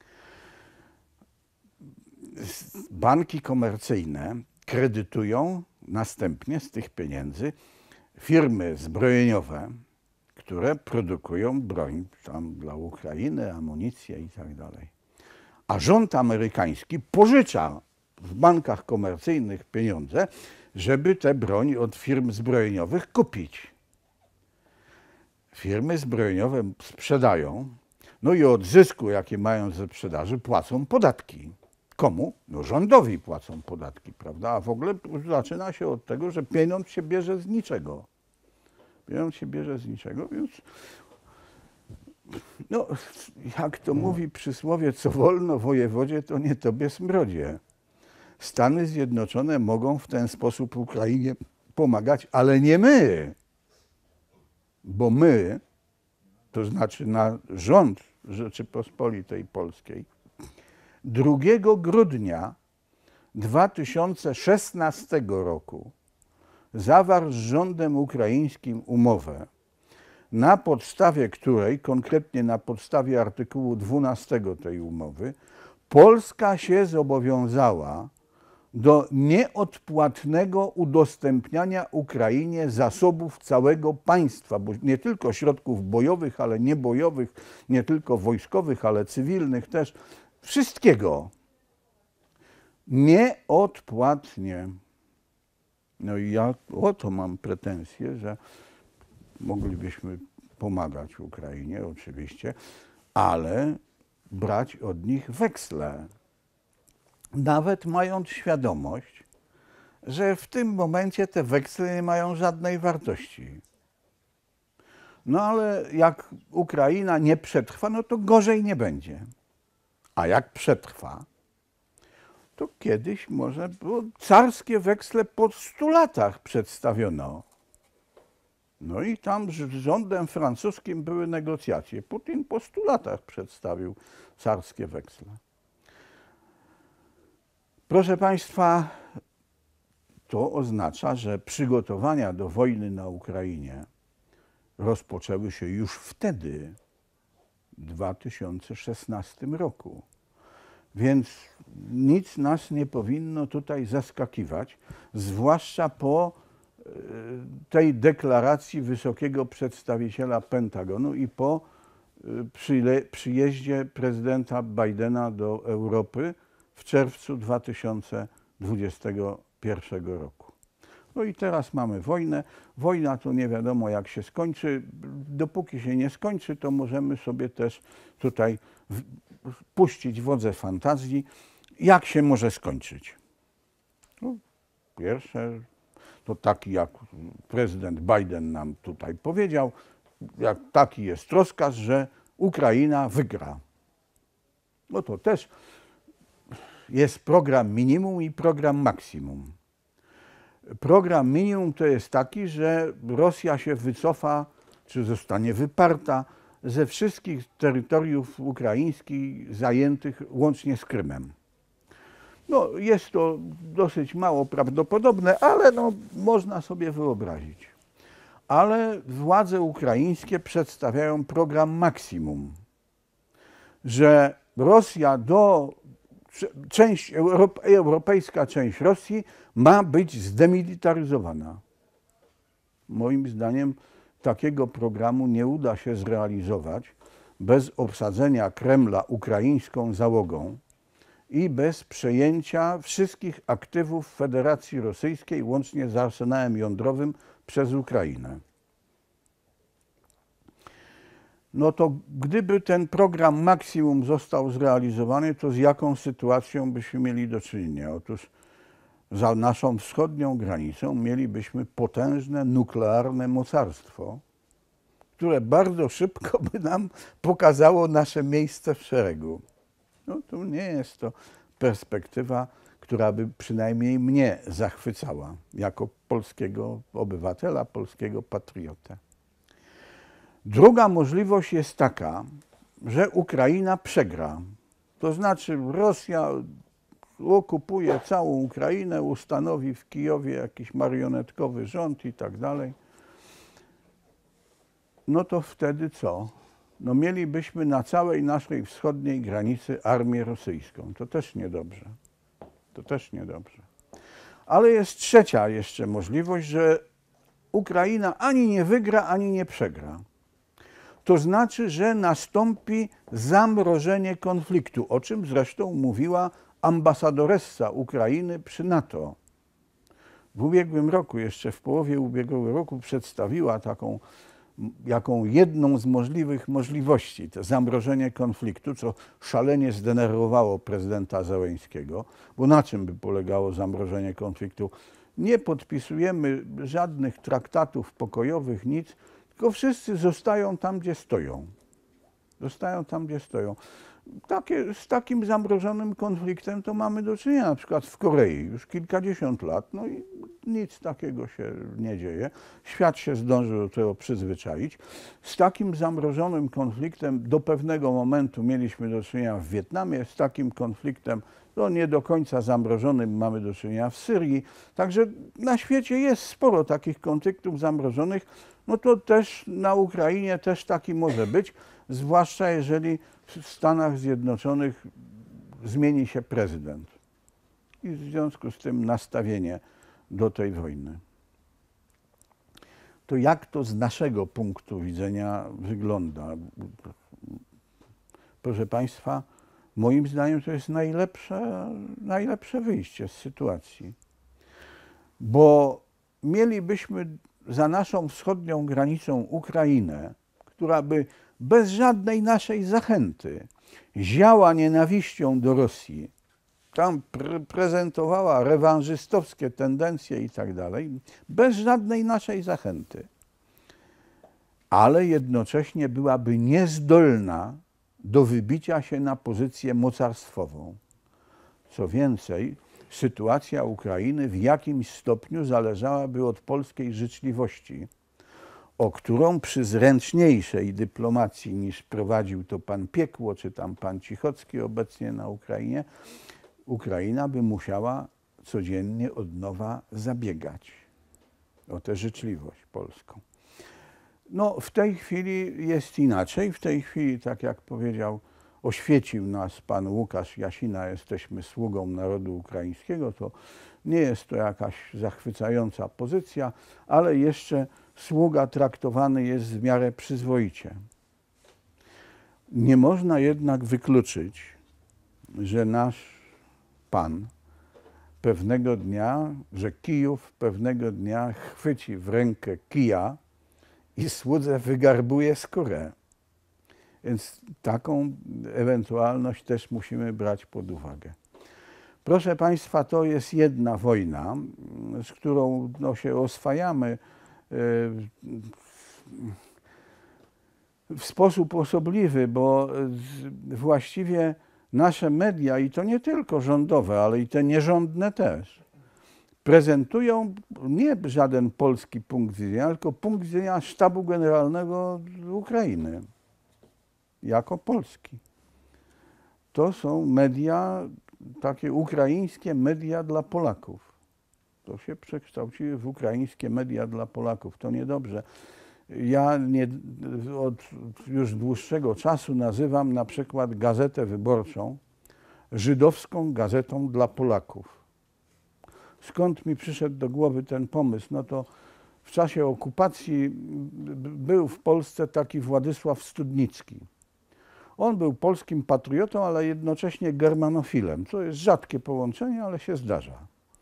Banki komercyjne kredytują następnie z tych pieniędzy firmy zbrojeniowe, które produkują broń tam dla Ukrainy, amunicję i tak dalej. A rząd amerykański pożycza w bankach komercyjnych pieniądze żeby tę broń od firm zbrojeniowych kupić. Firmy zbrojeniowe sprzedają, no i od zysku, jakie mają ze sprzedaży, płacą podatki. Komu? No rządowi płacą podatki, prawda? A w ogóle zaczyna się od tego, że pieniądz się bierze z niczego. Pieniądz się bierze z niczego, więc no, jak to mówi przysłowie, co wolno wojewodzie, to nie tobie smrodzie. Stany Zjednoczone mogą w ten sposób Ukrainie pomagać, ale nie my. Bo my, to znaczy na rząd Rzeczypospolitej Polskiej, drugiego grudnia dwa tysiące szesnastego roku zawarł z rządem ukraińskim umowę, na podstawie której, konkretnie na podstawie artykułu dwunastego tej umowy, Polska się zobowiązała do nieodpłatnego udostępniania Ukrainie zasobów całego państwa, bo nie tylko środków bojowych, ale niebojowych, nie tylko wojskowych, ale cywilnych też, wszystkiego. Nieodpłatnie. No i ja o to mam pretensje, że moglibyśmy pomagać Ukrainie oczywiście, ale brać od nich weksle. Nawet mając świadomość, że w tym momencie te weksle nie mają żadnej wartości. No ale jak Ukraina nie przetrwa, no to gorzej nie będzie. A jak przetrwa, to kiedyś może było carskie weksle po stu latach przedstawiono. No i tam z rządem francuskim były negocjacje. Putin po stu latach przedstawił carskie weksle. Proszę Państwa, to oznacza, że przygotowania do wojny na Ukrainie rozpoczęły się już wtedy, w dwa tysiące szesnastym roku. Więc nic nas nie powinno tutaj zaskakiwać, zwłaszcza po tej deklaracji wysokiego przedstawiciela Pentagonu i po przyjeździe prezydenta Bidena do Europy w czerwcu dwa tysiące dwudziestego pierwszego roku. No i teraz mamy wojnę. Wojna to nie wiadomo jak się skończy. Dopóki się nie skończy, to możemy sobie też tutaj puścić wodze fantazji, jak się może skończyć. No, pierwsze, to taki jak prezydent Biden nam tutaj powiedział, jak taki jest rozkaz, że Ukraina wygra. No to też jest program minimum i program maksimum. Program minimum to jest taki, że Rosja się wycofa, czy zostanie wyparta ze wszystkich terytoriów ukraińskich zajętych łącznie z Krymem. No, jest to dosyć mało prawdopodobne, ale no, można sobie wyobrazić. Ale władze ukraińskie przedstawiają program maksimum, że Rosja do, część, europejska część Rosji ma być zdemilitaryzowana. Moim zdaniem takiego programu nie uda się zrealizować bez obsadzenia Kremla ukraińską załogą i bez przejęcia wszystkich aktywów Federacji Rosyjskiej, łącznie z arsenałem jądrowym, przez Ukrainę. No to gdyby ten program maksimum został zrealizowany, to z jaką sytuacją byśmy mieli do czynienia? Otóż za naszą wschodnią granicą mielibyśmy potężne nuklearne mocarstwo, które bardzo szybko by nam pokazało nasze miejsce w szeregu. No to nie jest to perspektywa, która by przynajmniej mnie zachwycała jako polskiego obywatela, polskiego patriotę. Druga możliwość jest taka, że Ukraina przegra. To znaczy Rosja okupuje całą Ukrainę, ustanowi w Kijowie jakiś marionetkowy rząd i tak dalej. No to wtedy co? No mielibyśmy na całej naszej wschodniej granicy armię rosyjską. To też niedobrze. To też niedobrze. Ale jest trzecia jeszcze możliwość, że Ukraina ani nie wygra, ani nie przegra. To znaczy, że nastąpi zamrożenie konfliktu, o czym zresztą mówiła ambasadoressa Ukrainy przy NATO. w ubiegłym roku, jeszcze w połowie ubiegłego roku przedstawiła taką, jaką jedną z możliwych możliwości, to zamrożenie konfliktu, co szalenie zdenerwowało prezydenta Zełenskiego, bo na czym by polegało zamrożenie konfliktu? Nie podpisujemy żadnych traktatów pokojowych, nic, tylko wszyscy zostają tam, gdzie stoją. Zostają tam, gdzie stoją. Takie, z takim zamrożonym konfliktem to mamy do czynienia na przykład w Korei już kilkadziesiąt lat, no i nic takiego się nie dzieje. Świat się zdążył do tego przyzwyczaić. Z takim zamrożonym konfliktem do pewnego momentu mieliśmy do czynienia w Wietnamie, z takim konfliktem no nie do końca zamrożonym mamy do czynienia w Syrii. Także na świecie jest sporo takich konfliktów zamrożonych. No to też na Ukrainie też taki może być, zwłaszcza jeżeli w Stanach Zjednoczonych zmieni się prezydent. I w związku z tym nastawienie do tej wojny. To jak to z naszego punktu widzenia wygląda? Proszę Państwa, moim zdaniem to jest najlepsze, najlepsze wyjście z sytuacji. Bo mielibyśmy za naszą wschodnią granicą Ukrainę, która by bez żadnej naszej zachęty ziała nienawiścią do Rosji, tam pre prezentowała rewanżystowskie tendencje i tak dalej, bez żadnej naszej zachęty, ale jednocześnie byłaby niezdolna do wybicia się na pozycję mocarstwową. Co więcej, sytuacja Ukrainy w jakimś stopniu zależałaby od polskiej życzliwości, o którą przy zręczniejszej dyplomacji niż prowadził to pan Piekło, czy tam pan Cichocki obecnie na Ukrainie, Ukraina by musiała codziennie od nowa zabiegać o tę życzliwość polską. No w tej chwili jest inaczej. W tej chwili, tak jak powiedział, oświecił nas pan Łukasz Jasina, jesteśmy sługą narodu ukraińskiego, to nie jest to jakaś zachwycająca pozycja, ale jeszcze sługa traktowany jest w miarę przyzwoicie. Nie można jednak wykluczyć, że nasz pan pewnego dnia, że Kijów pewnego dnia chwyci w rękę kija i słudze wygarbuje skórę. Więc taką ewentualność też musimy brać pod uwagę. Proszę Państwa, to jest jedna wojna, z którą no, się oswajamy w sposób osobliwy, bo właściwie nasze media, i to nie tylko rządowe, ale i te nierządne też, prezentują nie żaden polski punkt widzenia, tylko punkt widzenia Sztabu Generalnego Ukrainy jako polski. To są media, takie ukraińskie media dla Polaków. To się przekształciły w ukraińskie media dla Polaków. To niedobrze. Ja nie, od już dłuższego czasu nazywam na przykład Gazetę Wyborczą żydowską gazetą dla Polaków. Skąd mi przyszedł do głowy ten pomysł? No to w czasie okupacji był w Polsce taki Władysław Studnicki. On był polskim patriotą, ale jednocześnie germanofilem, co jest rzadkie połączenie, ale się zdarza.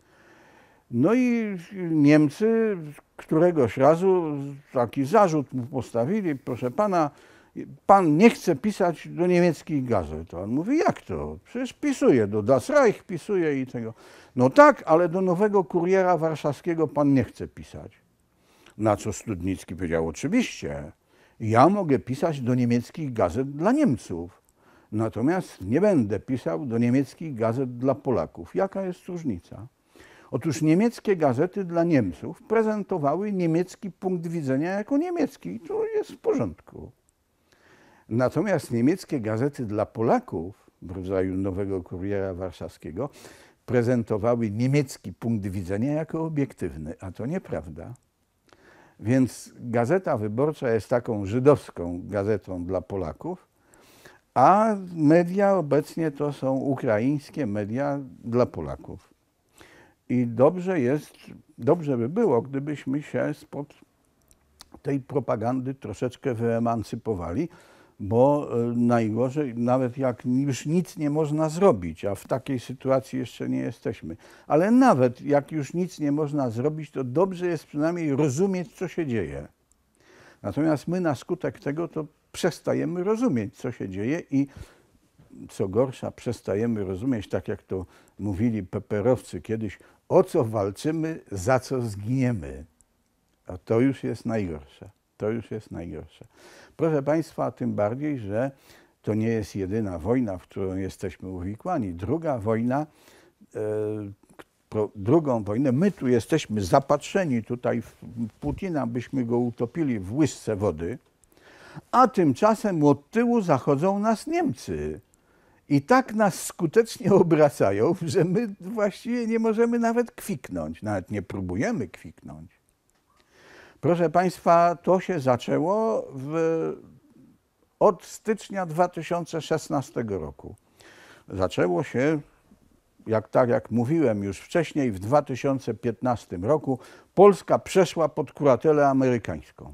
No i Niemcy któregoś razu taki zarzut mu postawili, proszę pana, pan nie chce pisać do niemieckich gazet. A on mówi, jak to? Przecież pisuje, do Das Reich pisuje i tego. No tak, ale do Nowego Kuriera Warszawskiego pan nie chce pisać. Na co Studnicki powiedział, oczywiście, ja mogę pisać do niemieckich gazet dla Niemców, natomiast nie będę pisał do niemieckich gazet dla Polaków. Jaka jest różnica? Otóż niemieckie gazety dla Niemców prezentowały niemiecki punkt widzenia jako niemiecki i to jest w porządku. Natomiast niemieckie gazety dla Polaków w rodzaju Nowego Kuriera Warszawskiego prezentowały niemiecki punkt widzenia jako obiektywny, a to nieprawda. Więc Gazeta Wyborcza jest taką żydowską gazetą dla Polaków, a media obecnie to są ukraińskie media dla Polaków. I dobrze jest, dobrze by było, gdybyśmy się spod tej propagandy troszeczkę wyemancypowali, bo najgorzej, nawet jak już nic nie można zrobić, a w takiej sytuacji jeszcze nie jesteśmy, ale nawet jak już nic nie można zrobić, to dobrze jest przynajmniej rozumieć, co się dzieje. Natomiast my na skutek tego to przestajemy rozumieć, co się dzieje i co gorsza, przestajemy rozumieć, tak jak to mówili peperowcy kiedyś, o co walczymy, za co zginiemy. A to już jest najgorsze. To już jest najgorsze. Proszę Państwa, tym bardziej, że to nie jest jedyna wojna, w którą jesteśmy uwikłani. Druga wojna, e, pro, drugą wojnę, my tu jesteśmy zapatrzeni tutaj w Putina, byśmy go utopili w łyżce wody, a tymczasem od tyłu zachodzą nas Niemcy. I tak nas skutecznie obracają, że my właściwie nie możemy nawet kwiknąć, nawet nie próbujemy kwiknąć. Proszę Państwa, to się zaczęło w, od stycznia dwa tysiące szesnastego roku. Zaczęło się, jak, tak jak mówiłem już wcześniej, w dwa tysiące piętnastym roku Polska przeszła pod kuratelę amerykańską.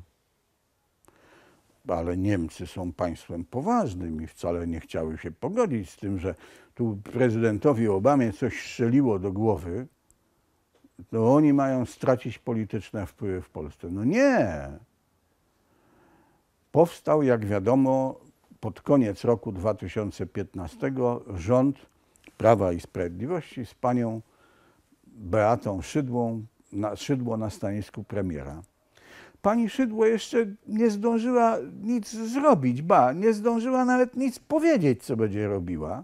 Ale Niemcy są państwem poważnym i wcale nie chciały się pogodzić z tym, że tu prezydentowi Obamie coś strzeliło do głowy, to oni mają stracić polityczne wpływy w Polsce. No nie. Powstał, jak wiadomo, pod koniec roku dwa tysiące piętnastego rząd Prawa i Sprawiedliwości z panią Beatą Szydłą, na, Szydło na stanowisku premiera. Pani Szydło jeszcze nie zdążyła nic zrobić, ba, nie zdążyła nawet nic powiedzieć, co będzie robiła,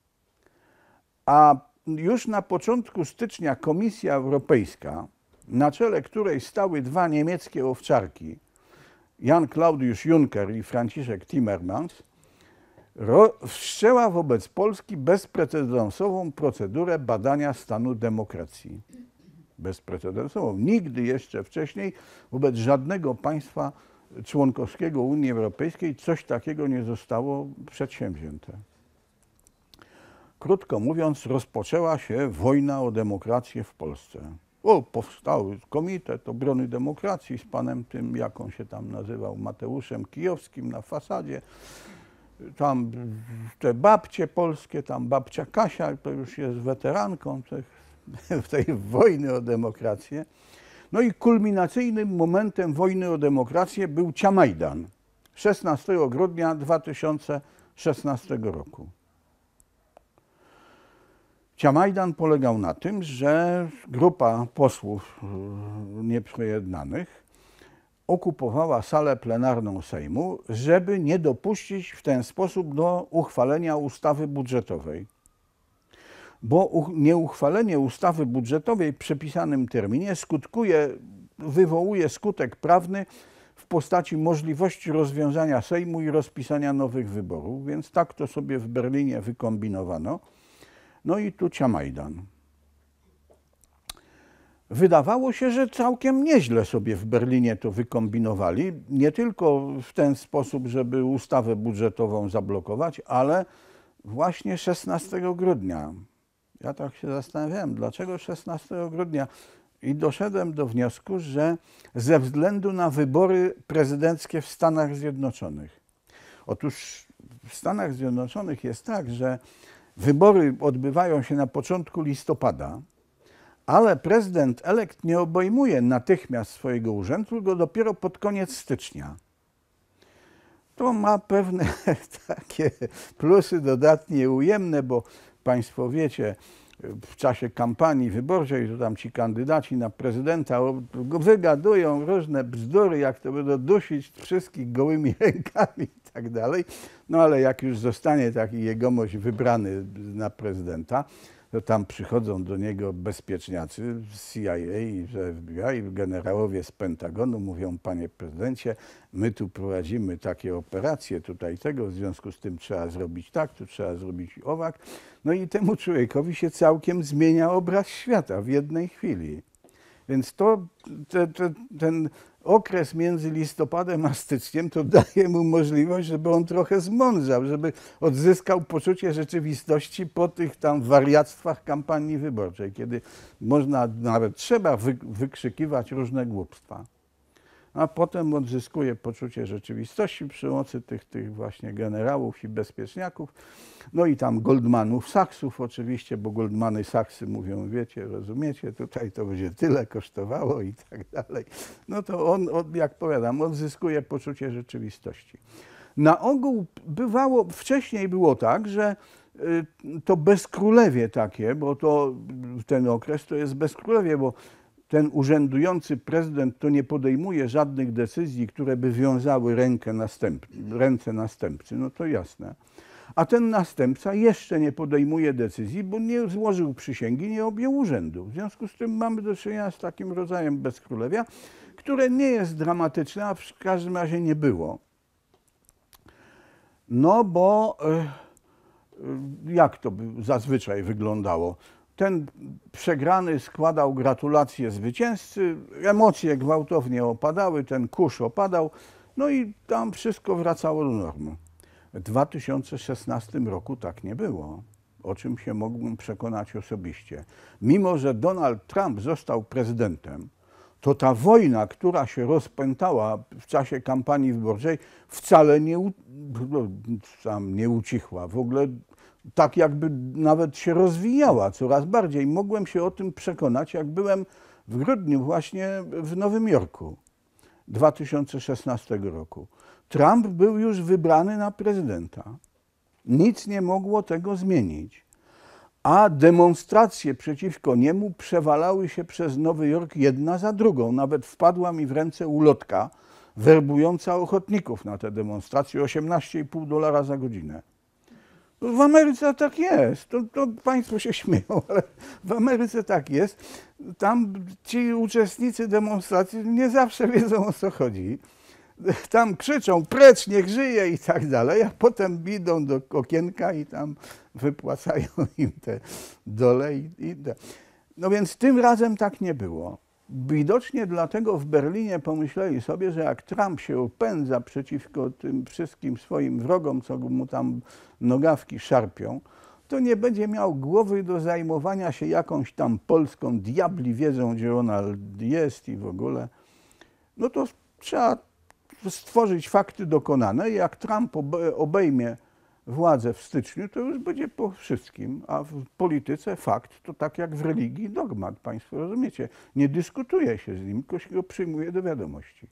a już na początku stycznia Komisja Europejska, na czele której stały dwa niemieckie owczarki, Jan Claudius Juncker i Franciszek Timmermans, wszczęła wobec Polski bezprecedensową procedurę badania stanu demokracji. Bezprecedensową. Nigdy jeszcze wcześniej wobec żadnego państwa członkowskiego Unii Europejskiej coś takiego nie zostało przedsięwzięte. Krótko mówiąc, rozpoczęła się wojna o demokrację w Polsce. O, powstał Komitet Obrony Demokracji z panem tym, jak on się tam nazywał, Mateuszem Kijowskim na fasadzie. Tam te babcie polskie, tam babcia Kasia, to już jest weteranką tych, tej wojny o demokrację. No i kulminacyjnym momentem wojny o demokrację był Ciamajdan, szesnastego grudnia dwa tysiące szesnastego roku. Ciamajdan polegał na tym, że grupa posłów nieprzejednanych okupowała salę plenarną Sejmu, żeby nie dopuścić w ten sposób do uchwalenia ustawy budżetowej. Bo nieuchwalenie ustawy budżetowej w przepisanym terminie skutkuje, wywołuje skutek prawny w postaci możliwości rozwiązania Sejmu i rozpisania nowych wyborów. Więc tak to sobie w Berlinie wykombinowano. No i tu Ciamajdan. Wydawało się, że całkiem nieźle sobie w Berlinie to wykombinowali. Nie tylko w ten sposób, żeby ustawę budżetową zablokować, ale właśnie szesnastego grudnia. Ja tak się zastanawiałem, dlaczego szesnastego grudnia? I doszedłem do wniosku, że ze względu na wybory prezydenckie w Stanach Zjednoczonych. Otóż w Stanach Zjednoczonych jest tak, że wybory odbywają się na początku listopada, ale prezydent elekt nie obejmuje natychmiast swojego urzędu, tylko dopiero pod koniec stycznia. To ma pewne takie plusy dodatnie ujemne, bo Państwo wiecie, w czasie kampanii wyborczej, to tam ci kandydaci na prezydenta wygadują różne bzdury, jak to będą dusić wszystkich gołymi rękami i tak dalej. No ale jak już zostanie taki jegomość wybrany na prezydenta, to tam przychodzą do niego bezpieczniacy z C I A i z F B I, generałowie z Pentagonu, mówią: panie prezydencie, my tu prowadzimy takie operacje tutaj tego, w związku z tym trzeba zrobić tak, tu trzeba zrobić owak. No i temu człowiekowi się całkiem zmienia obraz świata w jednej chwili. Więc to, te, te, ten okres między listopadem a styczniem to daje mu możliwość, żeby on trochę zmądrzał, żeby odzyskał poczucie rzeczywistości po tych tam wariactwach kampanii wyborczej, kiedy można, nawet trzeba wy, wykrzykiwać różne głupstwa. a potem odzyskuje poczucie rzeczywistości przy pomocy tych, tych właśnie generałów i bezpieczniaków. No i tam Goldmanów, Saksów oczywiście, bo Goldmany, Saksy mówią, wiecie, rozumiecie, tutaj to będzie tyle kosztowało i tak dalej. No to on, on jak powiadam, odzyskuje poczucie rzeczywistości. Na ogół bywało, wcześniej było tak, że to bezkrólewie takie, bo to ten okres to jest bezkrólewie, bo ten urzędujący prezydent to nie podejmuje żadnych decyzji, które by wiązały rękę następ, ręce następcy, no to jasne. A ten następca jeszcze nie podejmuje decyzji, bo nie złożył przysięgi, nie objął urzędu. W związku z tym mamy do czynienia z takim rodzajem bezkrólewia, które nie jest dramatyczne, a w każdym razie nie było. No bo jak to by zazwyczaj wyglądało? Ten przegrany składał gratulacje zwycięzcy, emocje gwałtownie opadały, ten kurz opadał, no i tam wszystko wracało do normy. W dwa tysiące szesnastym roku tak nie było, o czym się mógłbym przekonać osobiście. Mimo że Donald Trump został prezydentem, to ta wojna, która się rozpętała w czasie kampanii wyborczej, wcale nie, u, no, tam nie ucichła. W ogóle tak jakby nawet się rozwijała coraz bardziej. Mogłem się o tym przekonać, jak byłem w grudniu właśnie w Nowym Jorku dwa tysiące szesnastego roku. Trump był już wybrany na prezydenta. Nic nie mogło tego zmienić. A demonstracje przeciwko niemu przewalały się przez Nowy Jork jedna za drugą. Nawet wpadła mi w ręce ulotka werbująca ochotników na te demonstracje, osiemnaście i pół dolara za godzinę. W Ameryce tak jest. To, to państwo się śmieją, ale w Ameryce tak jest. Tam ci uczestnicy demonstracji nie zawsze wiedzą, o co chodzi. Tam krzyczą, precz, niech żyje i tak dalej, a potem idą do okienka i tam wypłacają im te dole. I, i te. No więc tym razem tak nie było. Widocznie dlatego w Berlinie pomyśleli sobie, że jak Trump się upędza przeciwko tym wszystkim swoim wrogom, co mu tam nogawki szarpią, to nie będzie miał głowy do zajmowania się jakąś tam Polską. Diabli wiedzą, gdzie ona jest i w ogóle. No to trzeba stworzyć fakty dokonane i jak Trump obejmie władzę w styczniu, to już będzie po wszystkim, a w polityce fakt to tak jak w religii dogmat, państwo rozumiecie. Nie dyskutuje się z nim, tylko się go przyjmuje do wiadomości.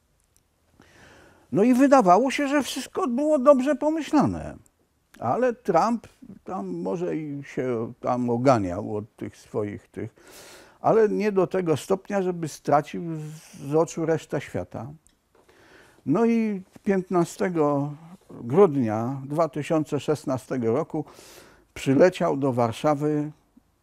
No i wydawało się, że wszystko było dobrze pomyślane, ale Trump tam może i się tam oganiał od tych swoich tych, ale nie do tego stopnia, żeby stracił z oczu resztę świata. No i piętnastego grudnia dwa tysiące szesnastego roku przyleciał do Warszawy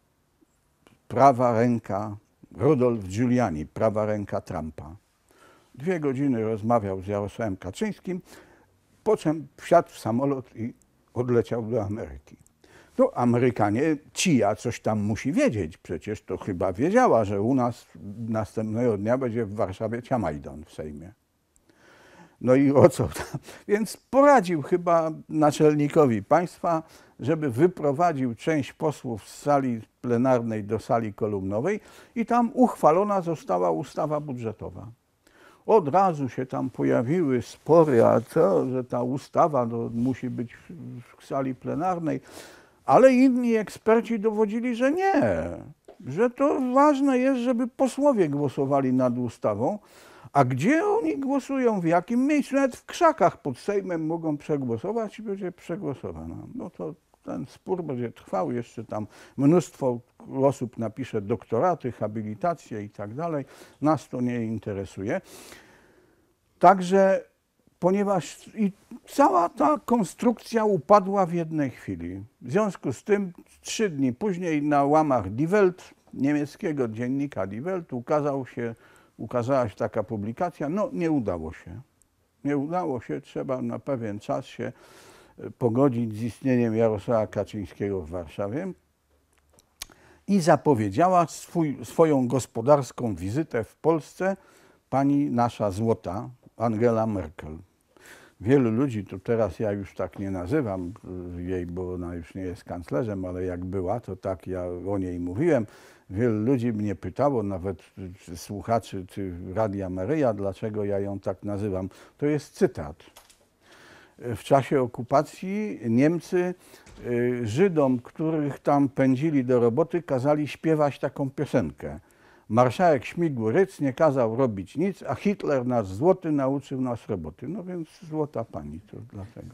prawa ręka, Rudolf Giuliani, prawa ręka Trumpa. Dwie godziny rozmawiał z Jarosławem Kaczyńskim, po czym wsiadł w samolot i odleciał do Ameryki. No Amerykanie, Cia coś tam musi wiedzieć, przecież to chyba wiedziała, że u nas następnego dnia będzie w Warszawie Ciamajdan w Sejmie. No i o co tam? Więc poradził chyba naczelnikowi państwa, żeby wyprowadził część posłów z sali plenarnej do sali kolumnowej i tam uchwalona została ustawa budżetowa. Od razu się tam pojawiły spory, a co, że ta ustawa no, musi być w sali plenarnej, ale inni eksperci dowodzili, że nie, że to ważne jest, żeby posłowie głosowali nad ustawą. A gdzie oni głosują, w jakim miejscu? Nawet w krzakach pod Sejmem mogą przegłosować i będzie przegłosowana. No to ten spór będzie trwał, jeszcze tam mnóstwo osób napisze doktoraty, habilitacje i tak dalej. Nas to nie interesuje. Także, ponieważ i cała ta konstrukcja upadła w jednej chwili. W związku z tym trzy dni później na łamach Die Welt, niemieckiego dziennika Die Welt, ukazał się ukazała się taka publikacja, no nie udało się. Nie udało się, trzeba na pewien czas się pogodzić z istnieniem Jarosława Kaczyńskiego w Warszawie i zapowiedziała swój, swoją gospodarską wizytę w Polsce pani nasza złota, Angela Merkel. wielu ludzi, to teraz ja już tak nie nazywam jej, bo ona już nie jest kanclerzem, ale jak była, to tak ja o niej mówiłem. Wielu ludzi mnie pytało, nawet słuchaczy czy Radia Maryja, dlaczego ja ją tak nazywam. To jest cytat. W czasie okupacji Niemcy Żydom, których tam pędzili do roboty, kazali śpiewać taką piosenkę. Marszałek Śmigły-Rydz nie kazał robić nic, a Hitler, nasz złoty, nauczył nas roboty. No więc złota pani, to dlatego.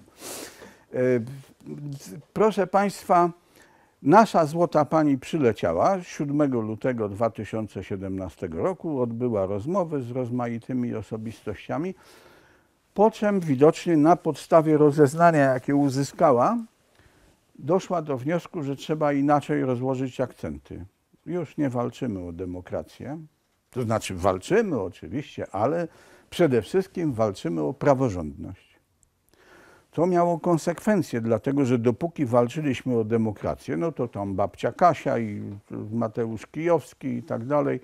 Proszę Państwa, nasza złota pani przyleciała siódmego lutego dwa tysiące siedemnastego roku, odbyła rozmowy z rozmaitymi osobistościami, po czym widocznie na podstawie rozeznania, jakie uzyskała, doszła do wniosku, że trzeba inaczej rozłożyć akcenty. Już nie walczymy o demokrację, to znaczy walczymy oczywiście, ale przede wszystkim walczymy o praworządność. To miało konsekwencje, dlatego że dopóki walczyliśmy o demokrację, no to tam babcia Kasia i Mateusz Kijowski i tak dalej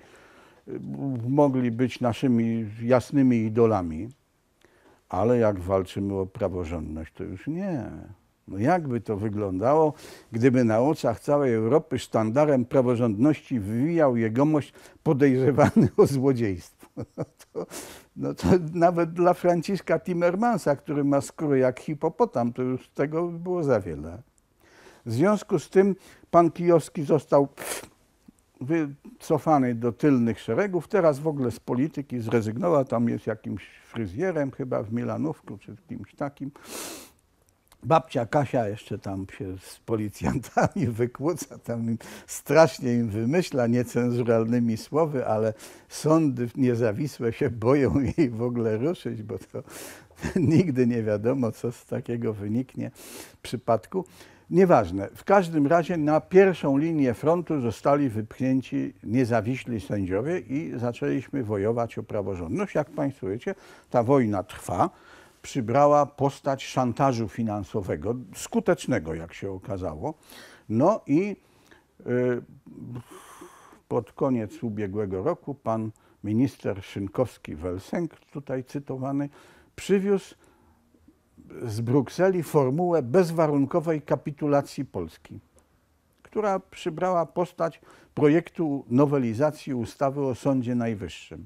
mogli być naszymi jasnymi idolami, ale jak walczymy o praworządność, to już nie. No jakby to wyglądało, gdyby na oczach całej Europy sztandarem praworządności wywijał jegomość podejrzewany o złodziejstwo. No to, no to nawet dla Franciszka Timmermansa, który ma skórę jak hipopotam, to już tego by było za wiele. W związku z tym pan Kijowski został wycofany do tylnych szeregów. Teraz w ogóle z polityki zrezygnował, tam jest jakimś fryzjerem chyba w Milanówku czy kimś takim. Babcia Kasia jeszcze tam się z policjantami wykłóca, tam im, strasznie im wymyśla niecenzuralnymi słowy, ale sądy niezawisłe się boją jej w ogóle ruszyć, bo to nigdy nie wiadomo, co z takiego wyniknie w przypadku. Nieważne. W każdym razie na pierwszą linię frontu zostali wypchnięci niezawiśli sędziowie i zaczęliśmy wojować o praworządność. Jak Państwo wiecie, ta wojna trwa. Przybrała postać szantażu finansowego, skutecznego, jak się okazało. No i y, pod koniec ubiegłego roku pan minister Szynkowski-Welsenk, tutaj cytowany, przywiózł z Brukseli formułę bezwarunkowej kapitulacji Polski, która przybrała postać projektu nowelizacji ustawy o Sądzie Najwyższym.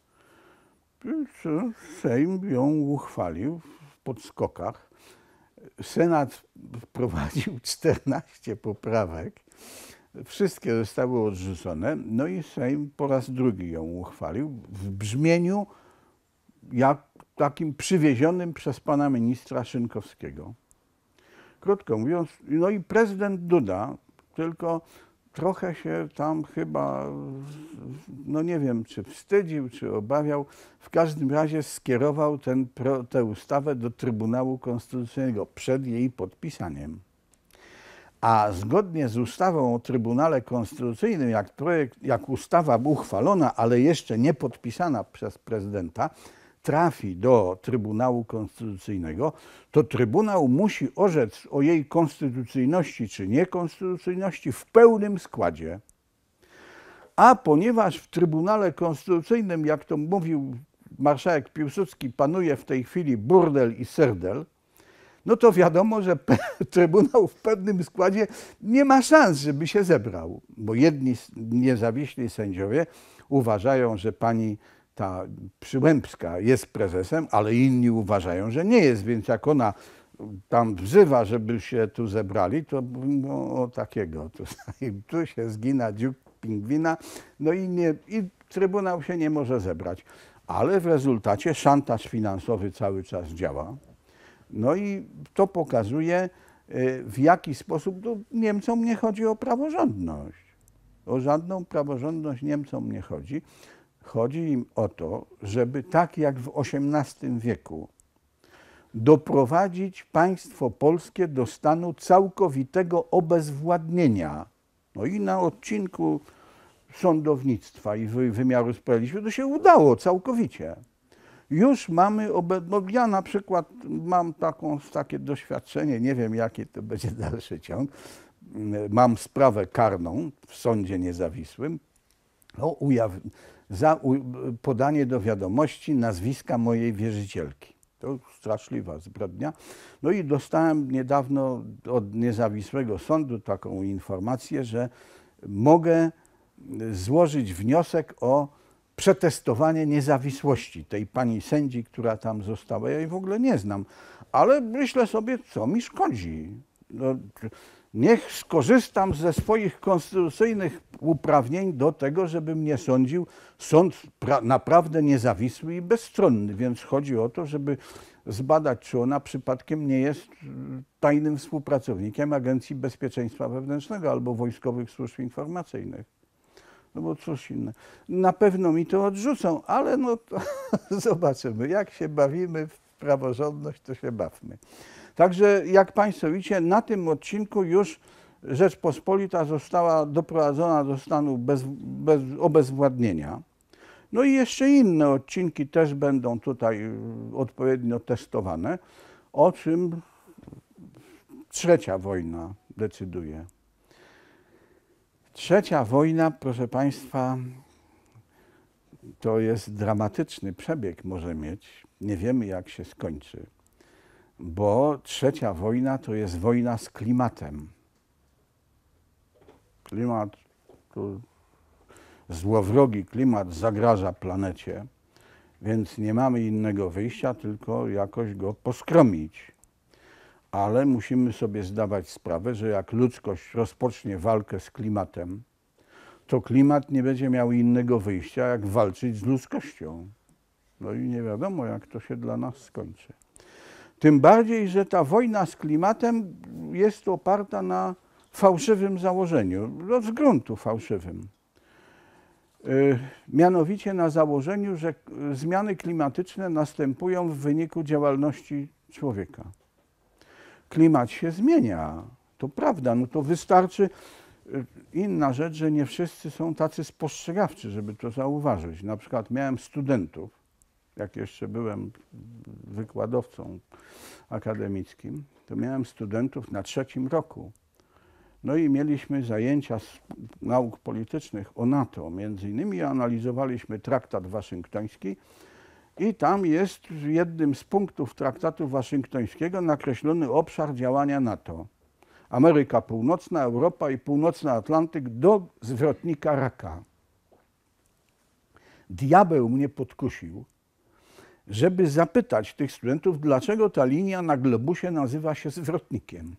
Sejm ją uchwalił w podskokach. Senat wprowadził czternaście poprawek. Wszystkie zostały odrzucone. No i Sejm po raz drugi ją uchwalił w brzmieniu jak takim przywiezionym przez pana ministra Szynkowskiego. Krótko mówiąc, no i prezydent Duda, tylko trochę się tam chyba, no nie wiem, czy wstydził, czy obawiał, w każdym razie skierował ten, tę ustawę do Trybunału Konstytucyjnego przed jej podpisaniem. A zgodnie z ustawą o Trybunale Konstytucyjnym, jak, projekt, jak ustawa uchwalona, ale jeszcze nie podpisana przez prezydenta, trafi do Trybunału Konstytucyjnego, to Trybunał musi orzec o jej konstytucyjności czy niekonstytucyjności w pełnym składzie. A ponieważ w Trybunale Konstytucyjnym, jak to mówił marszałek Piłsudski, panuje w tej chwili burdel i serdel, no to wiadomo, że Trybunał w pewnym składzie nie ma szans, żeby się zebrał, bo jedni niezawiśli sędziowie uważają, że pani ta Przyłębska jest prezesem, ale inni uważają, że nie jest, więc jak ona tam wzywa, żeby się tu zebrali, to no, o takiego, to, tu się zgina dziób pingwina, no i, nie, i Trybunał się nie może zebrać. Ale w rezultacie szantaż finansowy cały czas działa. No i to pokazuje, w jaki sposób to Niemcom nie chodzi o praworządność. O żadną praworządność Niemcom nie chodzi. Chodzi im o to, żeby tak jak w osiemnastym wieku doprowadzić państwo polskie do stanu całkowitego obezwładnienia. No i na odcinku sądownictwa i wymiaru sprawiedliwości to się udało całkowicie. Już mamy, no ja na przykład mam taką, takie doświadczenie, nie wiem jaki to będzie dalszy ciąg, mam sprawę karną w sądzie niezawisłym, no, ujaw, za podanie do wiadomości nazwiska mojej wierzycielki. To straszliwa zbrodnia. No i dostałem niedawno od niezawisłego sądu taką informację, że mogę złożyć wniosek o przetestowanie niezawisłości tej pani sędzi, która tam została. Ja jej w ogóle nie znam, ale myślę sobie, co mi szkodzi. No, niech skorzystam ze swoich konstytucyjnych uprawnień do tego, żeby mnie sądził sąd naprawdę niezawisły i bezstronny. Więc chodzi o to, żeby zbadać, czy ona przypadkiem nie jest tajnym współpracownikiem Agencji Bezpieczeństwa Wewnętrznego albo Wojskowych Służb Informacyjnych. No bo cóż inne. Na pewno mi to odrzucą, ale no to zobaczymy. Jak się bawimy w praworządność, to się bawmy. Także jak Państwo widzicie, na tym odcinku już Rzeczpospolita została doprowadzona do stanu bez, bez obezwładnienia. No i jeszcze inne odcinki też będą tutaj odpowiednio testowane, o czym trzecia wojna decyduje. Trzecia wojna, proszę Państwa, to jest dramatyczny przebieg może mieć. Nie wiemy, jak się skończy, bo trzecia wojna to jest wojna z klimatem. Klimat, to złowrogi klimat zagraża planecie, więc nie mamy innego wyjścia, tylko jakoś go poskromić. Ale musimy sobie zdawać sprawę, że jak ludzkość rozpocznie walkę z klimatem, to klimat nie będzie miał innego wyjścia, jak walczyć z ludzkością. No i nie wiadomo, jak to się dla nas skończy. Tym bardziej, że ta wojna z klimatem jest oparta na fałszywym założeniu, no z gruntu fałszywym. Yy, mianowicie na założeniu, że zmiany klimatyczne następują w wyniku działalności człowieka. Klimat się zmienia, to prawda, no to wystarczy. Inna rzecz, że nie wszyscy są tacy spostrzegawczy, żeby to zauważyć. Na przykład miałem studentów, jak jeszcze byłem wykładowcą akademickim, to miałem studentów na trzecim roku. No i mieliśmy zajęcia z nauk politycznych o NATO. Między innymi analizowaliśmy traktat waszyngtoński i tam jest w jednym z punktów traktatu waszyngtońskiego nakreślony obszar działania NATO. Ameryka Północna, Europa i Północny Atlantyk do zwrotnika Raka. Diabeł mnie podkusił, żeby zapytać tych studentów, dlaczego ta linia na globusie nazywa się zwrotnikiem.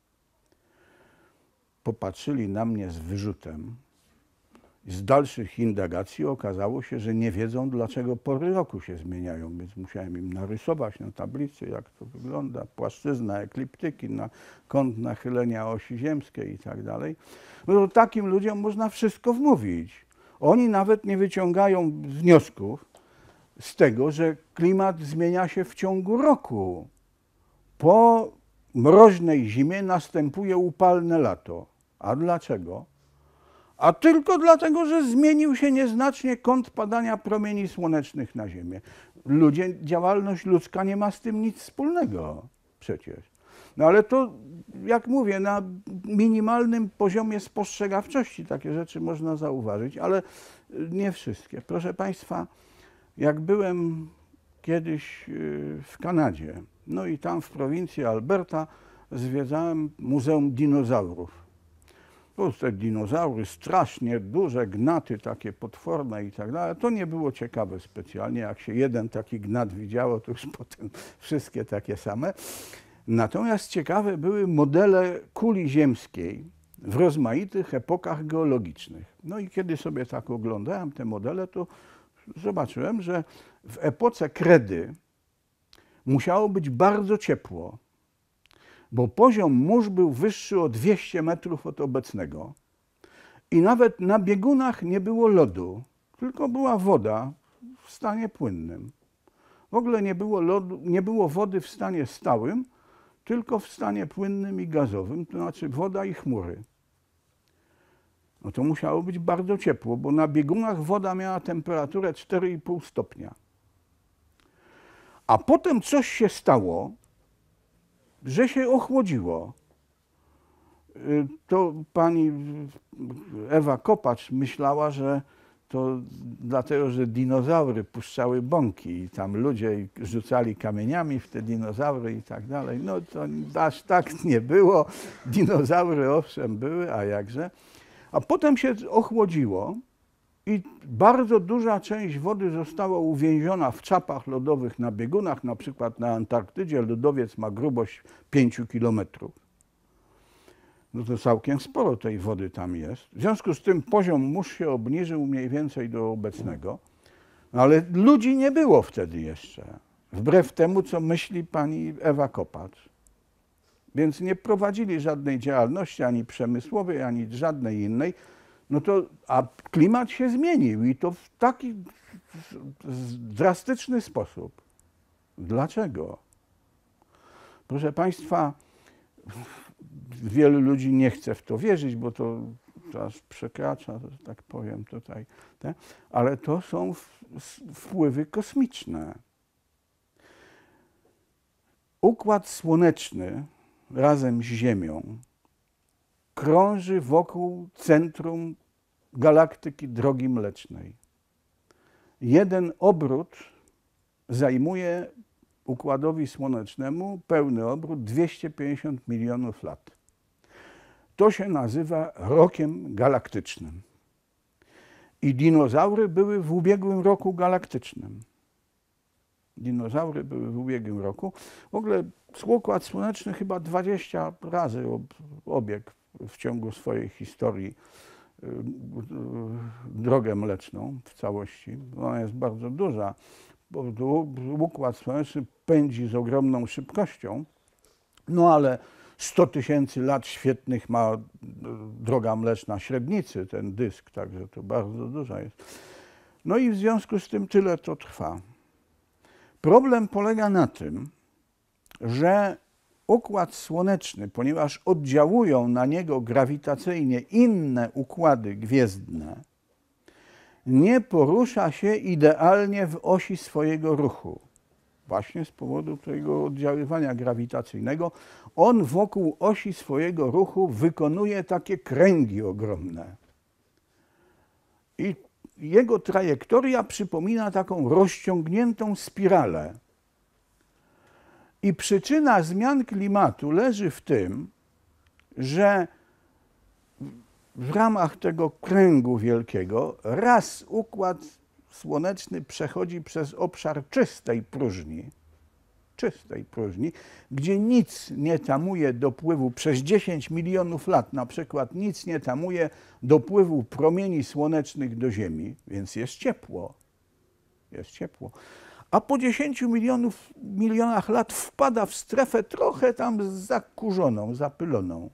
Popatrzyli na mnie z wyrzutem. Z dalszych indagacji okazało się, że nie wiedzą, dlaczego pory roku się zmieniają, więc musiałem im narysować na tablicy, jak to wygląda, płaszczyzna ekliptyki, na kąt nachylenia osi ziemskiej i tak dalej. No to takim ludziom można wszystko wmówić. Oni nawet nie wyciągają wniosków z tego, że klimat zmienia się w ciągu roku. Po mroźnej zimie następuje upalne lato. A dlaczego? A tylko dlatego, że zmienił się nieznacznie kąt padania promieni słonecznych na Ziemię. Ludzie, działalność ludzka nie ma z tym nic wspólnego przecież. No ale to, jak mówię, na minimalnym poziomie spostrzegawczości takie rzeczy można zauważyć, ale nie wszystkie. Proszę Państwa, jak byłem kiedyś w Kanadzie, no i tam w prowincji Alberta zwiedzałem Muzeum Dinozaurów. To te dinozaury strasznie duże, gnaty takie potworne i tak dalej. To nie było ciekawe specjalnie. Jak się jeden taki gnat widziało, to już potem wszystkie takie same. Natomiast ciekawe były modele kuli ziemskiej w rozmaitych epokach geologicznych. No i kiedy sobie tak oglądałem te modele, to zobaczyłem, że w epoce kredy musiało być bardzo ciepło, bo poziom mórz był wyższy o dwieście metrów od obecnego i nawet na biegunach nie było lodu, tylko była woda w stanie płynnym. W ogóle nie było, lodu, nie było wody w stanie stałym, tylko w stanie płynnym i gazowym, to znaczy woda i chmury. No to musiało być bardzo ciepło, bo na biegunach woda miała temperaturę cztery i pół stopnia. A potem coś się stało, że się ochłodziło. To pani Ewa Kopacz myślała, że to dlatego, że dinozaury puszczały bąki i tam ludzie rzucali kamieniami w te dinozaury i tak dalej. No to aż tak nie było. Dinozaury owszem były, a jakże. A potem się ochłodziło i bardzo duża część wody została uwięziona w czapach lodowych na biegunach, na przykład na Antarktydzie lodowiec ma grubość pięciu kilometrów. No to całkiem sporo tej wody tam jest. W związku z tym poziom mórz się obniżył mniej więcej do obecnego, ale ludzi nie było wtedy jeszcze, wbrew temu, co myśli pani Ewa Kopacz. Więc nie prowadzili żadnej działalności, ani przemysłowej, ani żadnej innej. No to, a klimat się zmienił i to w taki drastyczny sposób. Dlaczego? Proszę państwa, wielu ludzi nie chce w to wierzyć, bo to, to aż przekracza, że tak powiem tutaj, te, ale to są wpływy kosmiczne. Układ słoneczny razem z Ziemią krąży wokół centrum galaktyki Drogi Mlecznej. Jeden obrót zajmuje Układowi Słonecznemu, pełny obrót, dwieście pięćdziesiąt milionów lat. To się nazywa rokiem galaktycznym. I dinozaury były w ubiegłym roku galaktycznym. Dinozaury były w ubiegłym roku. W ogóle Układ Słoneczny chyba dwadzieścia razy obiegł w ciągu swojej historii drogę mleczną w całości. Ona jest bardzo duża, bo Układ Słoneczny pędzi z ogromną szybkością, no ale sto tysięcy lat świetnych ma droga mleczna średnicy, ten dysk, także to bardzo duża jest. No i w związku z tym tyle to trwa. Problem polega na tym, że Układ Słoneczny, ponieważ oddziałują na niego grawitacyjnie inne układy gwiezdne, nie porusza się idealnie w osi swojego ruchu. Właśnie z powodu tego oddziaływania grawitacyjnego on wokół osi swojego ruchu wykonuje takie kręgi ogromne. I jego trajektoria przypomina taką rozciągniętą spiralę. I przyczyna zmian klimatu leży w tym, że w ramach tego kręgu wielkiego raz Układ Słoneczny przechodzi przez obszar czystej próżni, czystej próżni, gdzie nic nie tamuje dopływu przez dziesięć milionów lat, na przykład nic nie tamuje dopływu promieni słonecznych do Ziemi, więc jest ciepło, jest ciepło. A po dziesięciu milionów, milionach lat wpada w strefę trochę tam zakurzoną, zapyloną.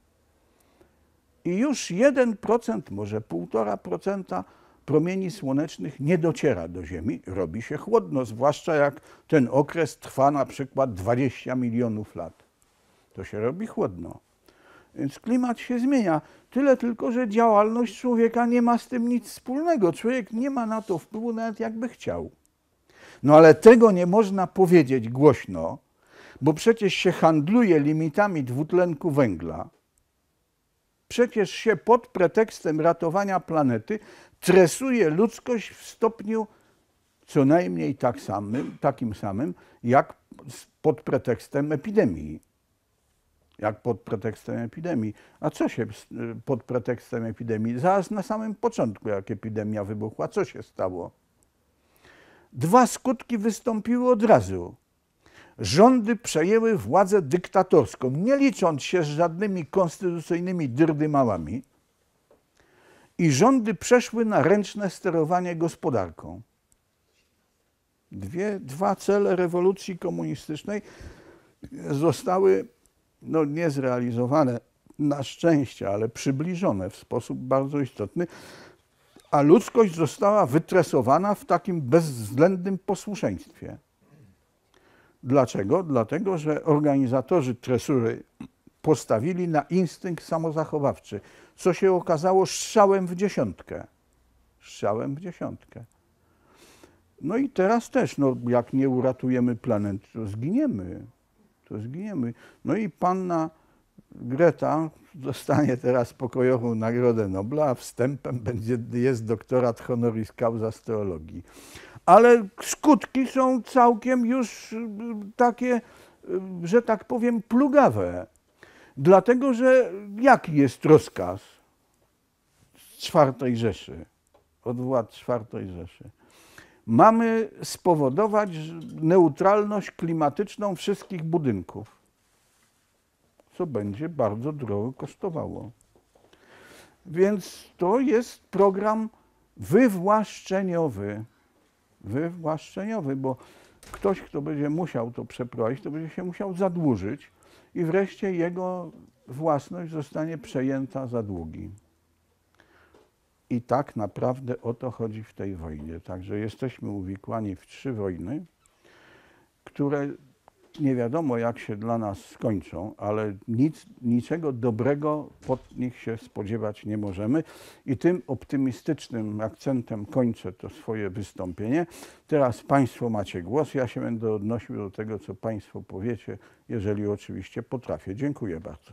I już jeden procent, może półtora procenta promieni słonecznych nie dociera do Ziemi. Robi się chłodno, zwłaszcza jak ten okres trwa na przykład dwadzieścia milionów lat. To się robi chłodno. Więc klimat się zmienia. Tyle tylko, że działalność człowieka nie ma z tym nic wspólnego. Człowiek nie ma na to wpływu, nawet jakby chciał. No ale tego nie można powiedzieć głośno, bo przecież się handluje limitami dwutlenku węgla. Przecież się pod pretekstem ratowania planety tresuje ludzkość w stopniu co najmniej tak samym, takim samym, jak pod pretekstem epidemii. Jak pod pretekstem epidemii. A co się pod pretekstem epidemii? Zaraz na samym początku, jak epidemia wybuchła, co się stało? Dwa skutki wystąpiły od razu. Rządy przejęły władzę dyktatorską, nie licząc się z żadnymi konstytucyjnymi dyrdymałami, i rządy przeszły na ręczne sterowanie gospodarką. Dwie, dwa cele rewolucji komunistycznej zostały no, nie zrealizowane na szczęście, ale przybliżone w sposób bardzo istotny, a ludzkość została wytresowana w takim bezwzględnym posłuszeństwie. Dlaczego? Dlatego, że organizatorzy tresury postawili na instynkt samozachowawczy, co się okazało strzałem w dziesiątkę. Strzałem w dziesiątkę. No i teraz też, no, jak nie uratujemy planety, to zginiemy. To zginiemy. No i panna Greta dostanie teraz pokojową Nagrodę Nobla, a wstępem będzie, jest doktorat honoris causa z teologii. Ale skutki są całkiem już takie, że tak powiem, plugawe. Dlatego, że jaki jest rozkaz czwartej Rzeszy, od władz czwartej Rzeszy? Mamy spowodować neutralność klimatyczną wszystkich budynków, co będzie bardzo drogo kosztowało. Więc to jest program wywłaszczeniowy. Wywłaszczeniowy, bo ktoś, kto będzie musiał to przeprowadzić, to będzie się musiał zadłużyć i wreszcie jego własność zostanie przejęta za długi. I tak naprawdę o to chodzi w tej wojnie. Także jesteśmy uwikłani w trzy wojny, które nie wiadomo jak się dla nas skończą, ale nic, niczego dobrego pod nich się spodziewać nie możemy. I tym optymistycznym akcentem kończę to swoje wystąpienie. Teraz Państwo macie głos. Ja się będę odnosił do tego, co Państwo powiecie, jeżeli oczywiście potrafię. Dziękuję bardzo.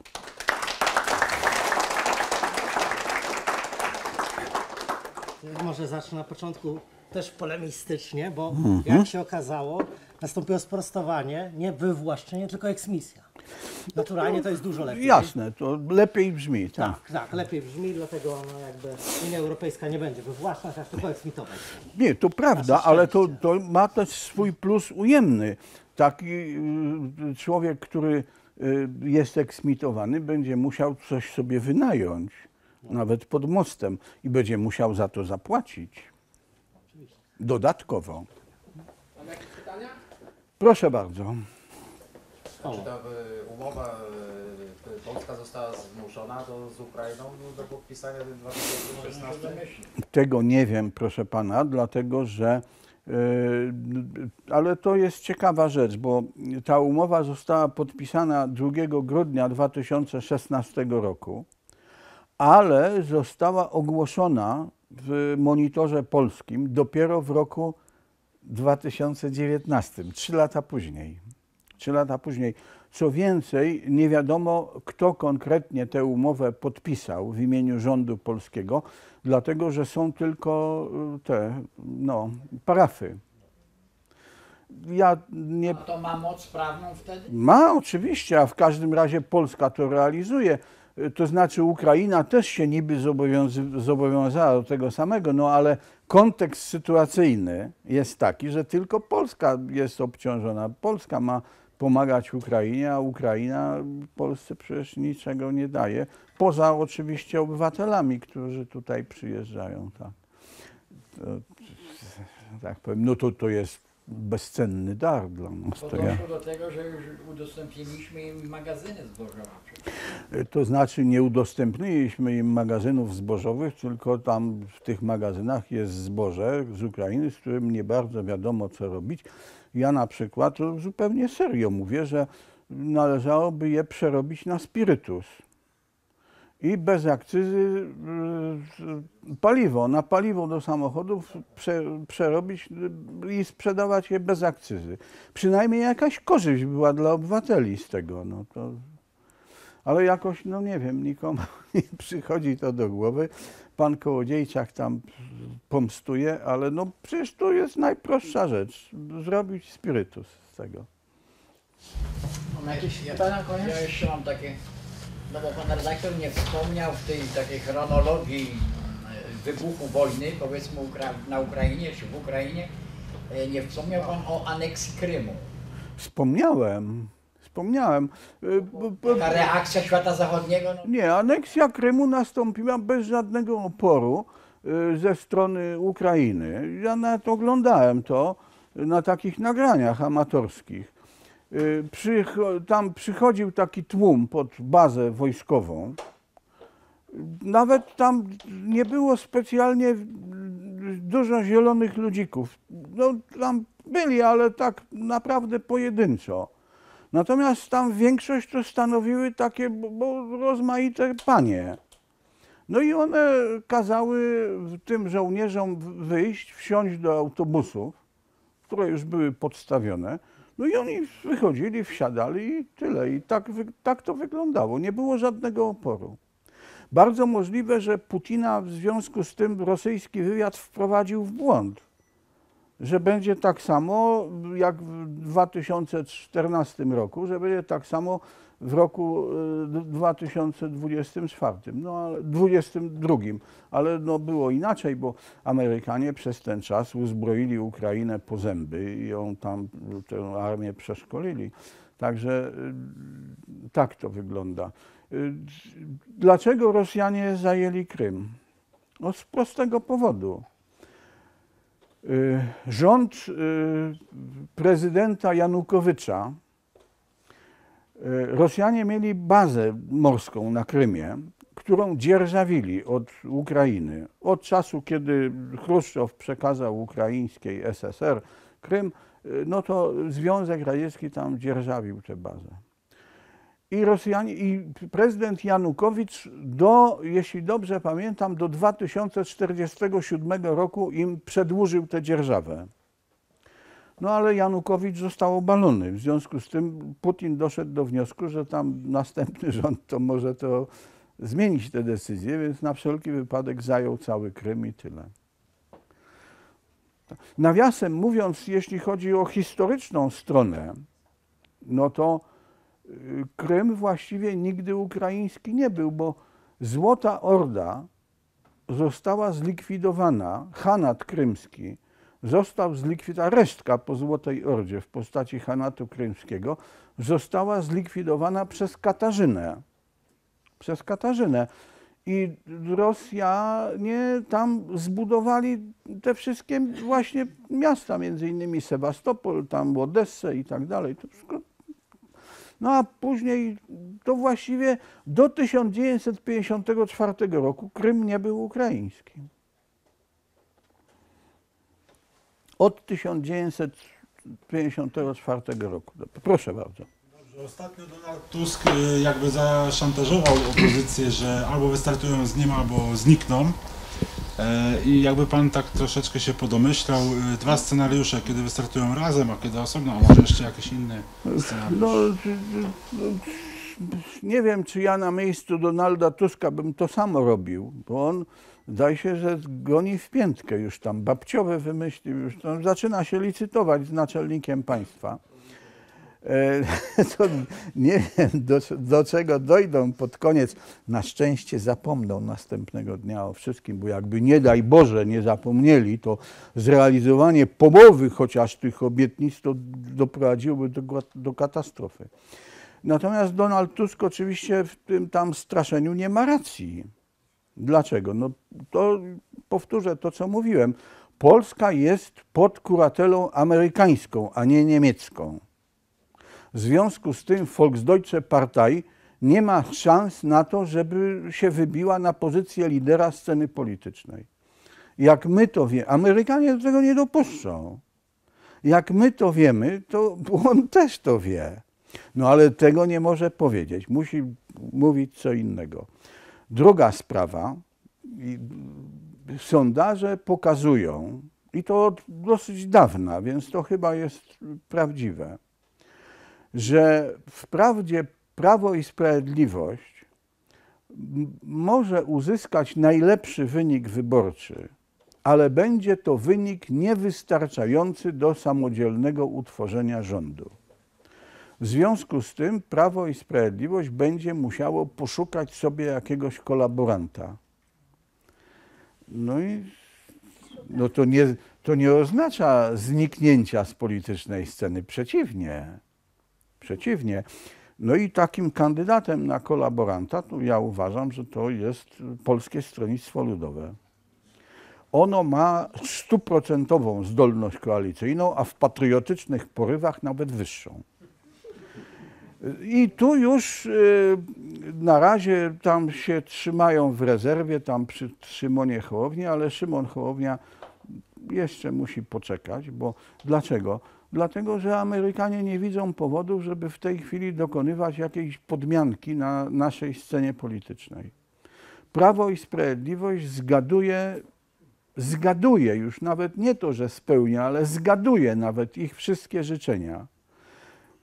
Może zacznę na początku też polemistycznie, bo Mhm. jak się okazało, nastąpiło sprostowanie, nie wywłaszczenie, tylko eksmisja. Naturalnie to jest dużo lepiej. Jasne, to lepiej brzmi. Tak. Tak, tak, lepiej brzmi, dlatego no, jakby Unia Europejska nie będzie wywłaszczać, aż tylko eksmitować. Nie, to prawda, Nasze ale to, szczęście. to ma też swój plus ujemny. Taki y, człowiek, który y, jest eksmitowany, będzie musiał coś sobie wynająć, nawet pod mostem, i będzie musiał za to zapłacić. Dodatkowo. Mamy jakieś pytania? Proszę bardzo. Czy ta y, umowa, y, Polska została zmuszona do, z Ukrainą do podpisania w dwa tysiące szesnastym? Tego nie wiem, proszę pana, dlatego że, yy, ale to jest ciekawa rzecz, bo ta umowa została podpisana drugiego grudnia dwa tysiące szesnastego roku, ale została ogłoszona w monitorze polskim dopiero w roku dwa tysiące dziewiętnastym, trzy lata później. Trzy lata później. Co więcej, nie wiadomo, kto konkretnie tę umowę podpisał w imieniu rządu polskiego, dlatego że są tylko te, no, parafy. Ja nie... A to ma moc prawną wtedy? Ma oczywiście, a w każdym razie Polska to realizuje. To znaczy Ukraina też się niby zobowiązy- zobowiązała do tego samego, no ale kontekst sytuacyjny jest taki, że tylko Polska jest obciążona. Polska ma pomagać Ukrainie, a Ukraina Polsce przecież niczego nie daje, poza oczywiście obywatelami, którzy tutaj przyjeżdżają. Tak, to, tak powiem, no to, to jest bezcenny dar dla nas. Bo To, ja, doszło do tego, że już udostępniliśmy im magazyny zbożowe. to znaczy nie udostępniliśmy im magazynów zbożowych, tylko tam w tych magazynach jest zboże z Ukrainy, z którym nie bardzo wiadomo co robić. Ja na przykład to zupełnie serio mówię, że należałoby je przerobić na spirytus. I bez akcyzy y, paliwo, na paliwo do samochodów prze, przerobić i sprzedawać je bez akcyzy. Przynajmniej jakaś korzyść była dla obywateli z tego. No to, ale jakoś, no nie wiem, nikomu nie przychodzi to do głowy. Pan Kołodziejczak tam pomstuje, ale no przecież to jest najprostsza rzecz. Zrobić spirytus z tego. Mam jakieś pytania, koniec? Ja jeszcze mam takie, no bo pan redaktor nie wspomniał w tej takiej chronologii e, wybuchu wojny, powiedzmy Ukra- na Ukrainie czy w Ukrainie, e, nie wspomniał pan o aneksji Krymu. Wspomniałem, wspomniałem. Y, bo- bo- Ta reakcja świata zachodniego, no, Nie, aneksja Krymu nastąpiła bez żadnego oporu y, ze strony Ukrainy. Ja nawet oglądałem to na takich nagraniach amatorskich. Y, przycho- tam przychodził taki tłum pod bazę wojskową. Nawet tam nie było specjalnie dużo zielonych ludzików. No, tam byli, ale tak naprawdę pojedynczo. Natomiast tam większość to stanowiły takie bo, bo rozmaite panie. No i one kazały tym żołnierzom wyjść, wsiąść do autobusów, które już były podstawione. No i oni wychodzili, wsiadali i tyle. I tak, tak to wyglądało. Nie było żadnego oporu. Bardzo możliwe, że Putina w związku z tym rosyjski wywiad wprowadził w błąd, że będzie tak samo jak w dwa tysiące czternastym roku, że będzie tak samo w roku dwa tysiące dwudziestym czwartym, no ale dwudziestym drugim, ale no było inaczej, bo Amerykanie przez ten czas uzbroili Ukrainę po zęby i ją tam, tę armię przeszkolili. Także tak to wygląda. Dlaczego Rosjanie zajęli Krym? No z prostego powodu. Rząd prezydenta Janukowycza, Rosjanie mieli bazę morską na Krymie, którą dzierżawili od Ukrainy. Od czasu, kiedy Chruszczow przekazał ukraińskiej S S R Krym, no to Związek Radziecki tam dzierżawił tę bazę. I Rosjanie, i prezydent Janukowicz do, jeśli dobrze pamiętam, do dwa tysiące czterdziestego siódmego roku im przedłużył tę dzierżawę. No ale Janukowicz został obalony. W związku z tym Putin doszedł do wniosku, że tam następny rząd to może to zmienić tę decyzję, więc na wszelki wypadek zajął cały Krym i tyle. Nawiasem mówiąc, jeśli chodzi o historyczną stronę, no to Krym właściwie nigdy ukraiński nie był, bo Złota Orda została zlikwidowana, Hanat krymski został zlikwidowany, resztka po Złotej Ordzie w postaci Hanatu krymskiego została zlikwidowana przez Katarzynę. Przez Katarzynę. I Rosjanie tam zbudowali te wszystkie właśnie miasta, między innymi Sewastopol, tam Odessę i tak dalej. To wszystko. No a później to właściwie do tysiąc dziewięćset pięćdziesiątego czwartego roku Krym nie był ukraiński. Od tysiąc dziewięćset pięćdziesiątego czwartego roku. Proszę bardzo. Dobrze, ostatnio Donald Tusk jakby zaszantażował opozycję, że albo wystartują z nim, albo znikną. I jakby pan tak troszeczkę się podomyślał, dwa scenariusze, kiedy wystartują razem, a kiedy osobno, a może jeszcze jakiś inny scenariusz? No, nie wiem, czy ja na miejscu Donalda Tuska bym to samo robił, bo on zdaje się, że goni w piętkę już tam, babciowe wymyślił, już tam zaczyna się licytować z naczelnikiem państwa. To nie wiem, do, do czego dojdą pod koniec. Na szczęście zapomną następnego dnia o wszystkim, bo jakby nie daj Boże nie zapomnieli, to zrealizowanie połowy chociaż tych obietnic to doprowadziłoby do, do katastrofy. Natomiast Donald Tusk oczywiście w tym tam straszeniu nie ma racji. Dlaczego? No to powtórzę to, co mówiłem. Polska jest pod kuratelą amerykańską, a nie niemiecką. W związku z tym Volksdeutsche Partei nie ma szans na to, żeby się wybiła na pozycję lidera sceny politycznej. Jak my to wiemy, Amerykanie do tego nie dopuszczą. Jak my to wiemy, to on też to wie. No ale tego nie może powiedzieć. Musi mówić co innego. Druga sprawa. Sondaże pokazują, i to od dosyć dawna, więc to chyba jest prawdziwe, że wprawdzie Prawo i Sprawiedliwość może uzyskać najlepszy wynik wyborczy, ale będzie to wynik niewystarczający do samodzielnego utworzenia rządu. W związku z tym Prawo i Sprawiedliwość będzie musiało poszukać sobie jakiegoś kolaboranta. No i no to, nie, to nie oznacza zniknięcia z politycznej sceny, przeciwnie. Przeciwnie. No i takim kandydatem na kolaboranta, to ja uważam, że to jest Polskie Stronnictwo Ludowe. Ono ma stuprocentową zdolność koalicyjną, a w patriotycznych porywach nawet wyższą. I tu już na razie tam się trzymają w rezerwie, tam przy Szymonie Hołowni, ale Szymon Hołownia jeszcze musi poczekać, bo dlaczego? Dlatego, że Amerykanie nie widzą powodów, żeby w tej chwili dokonywać jakiejś podmianki na naszej scenie politycznej. Prawo i Sprawiedliwość zgaduje, zgaduje już nawet nie to, że spełnia, ale zgaduje nawet ich wszystkie życzenia.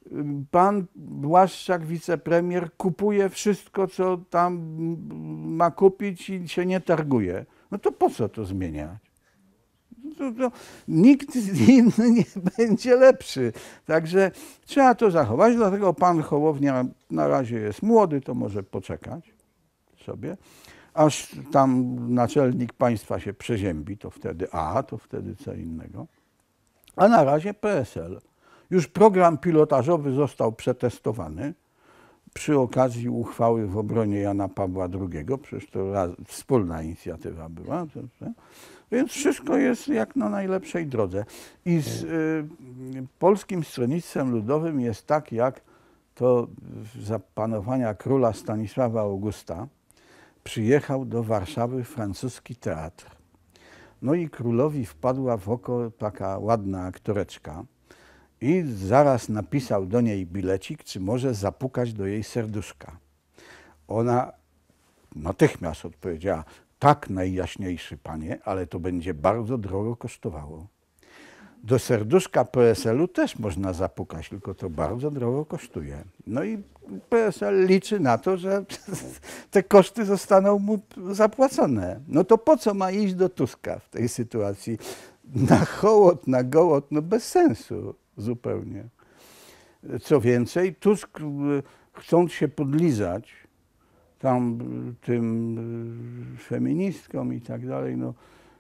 Pan Błaszczak, wicepremier, kupuje wszystko, co tam ma kupić i się nie targuje. No to po co to zmieniać? To, to nikt inny nie będzie lepszy. Także trzeba to zachować, dlatego pan Hołownia na razie jest młody, to może poczekać sobie, aż tam naczelnik państwa się przeziębi, to wtedy a, to wtedy co innego. A na razie P S L. Już program pilotażowy został przetestowany przy okazji uchwały w obronie Jana Pawła drugiego, przecież to raz, wspólna inicjatywa była, więc wszystko jest jak na najlepszej drodze. I z y, Polskim Stronnictwem Ludowym jest tak, jak to za panowania króla Stanisława Augusta przyjechał do Warszawy francuski teatr. No i królowi wpadła w oko taka ładna aktoreczka i zaraz napisał do niej bilecik, czy może zapukać do jej serduszka. Ona natychmiast odpowiedziała: tak, najjaśniejszy panie, ale to będzie bardzo drogo kosztowało. Do serduszka P S L u też można zapukać, tylko to bardzo drogo kosztuje. No i P S L liczy na to, że te koszty zostaną mu zapłacone. No to po co ma iść do Tuska w tej sytuacji? Na hołot, na gołot, no bez sensu zupełnie. Co więcej, Tusk, chcąc się podlizać tam tym feministkom i tak dalej, no,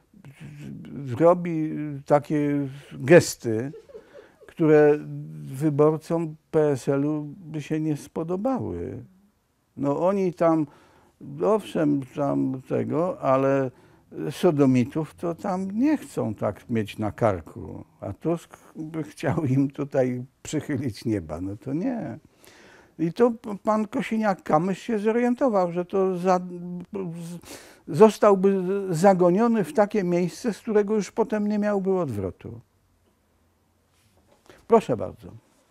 zrobi takie gesty, które wyborcom P S L u by się nie spodobały. No oni tam, owszem, tam tego, ale sodomitów to tam nie chcą tak mieć na karku, a Tusk by chciał im tutaj przychylić nieba. No to nie. I to pan Kosiniak-Kamysz się zorientował, że to za, zostałby zagoniony w takie miejsce, z którego już potem nie miałby odwrotu. Proszę bardzo.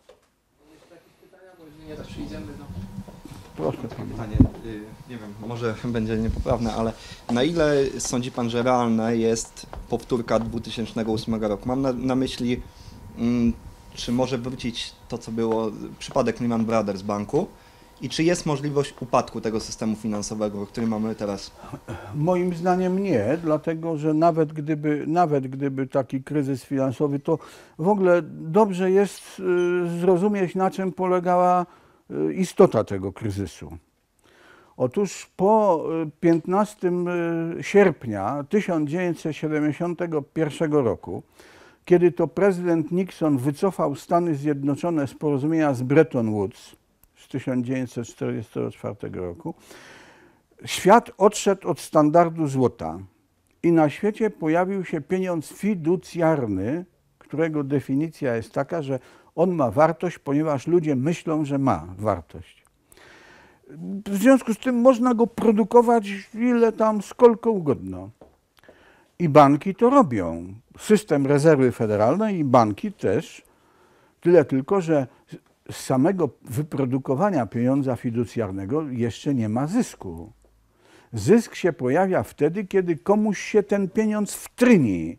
Nie zawsze idziemy do... Proszę pan. Pytanie, nie wiem, może będzie niepoprawne, ale na ile sądzi pan, że realne jest powtórka dwutysięcznego ósmego roku? Mam na, na myśli, mm, czy może wrócić to, co było, przypadek Lehman Brothers banku i czy jest możliwość upadku tego systemu finansowego, który mamy teraz? Moim zdaniem nie, dlatego że nawet gdyby, nawet gdyby taki kryzys finansowy, to w ogóle dobrze jest zrozumieć, na czym polegała istota tego kryzysu. Otóż po piętnastego sierpnia tysiąc dziewięćset siedemdziesiątego pierwszego roku, kiedy to prezydent Nixon wycofał Stany Zjednoczone z porozumienia z Bretton Woods z tysiąc dziewięćset czterdziestego czwartego roku, świat odszedł od standardu złota i na świecie pojawił się pieniądz fiducjarny, którego definicja jest taka, że on ma wartość, ponieważ ludzie myślą, że ma wartość. W związku z tym można go produkować ile tam, skolko ugodno. I banki to robią. System rezerwy federalnej i banki też. Tyle tylko, że z samego wyprodukowania pieniądza fiducjarnego jeszcze nie ma zysku. Zysk się pojawia wtedy, kiedy komuś się ten pieniądz wtryni.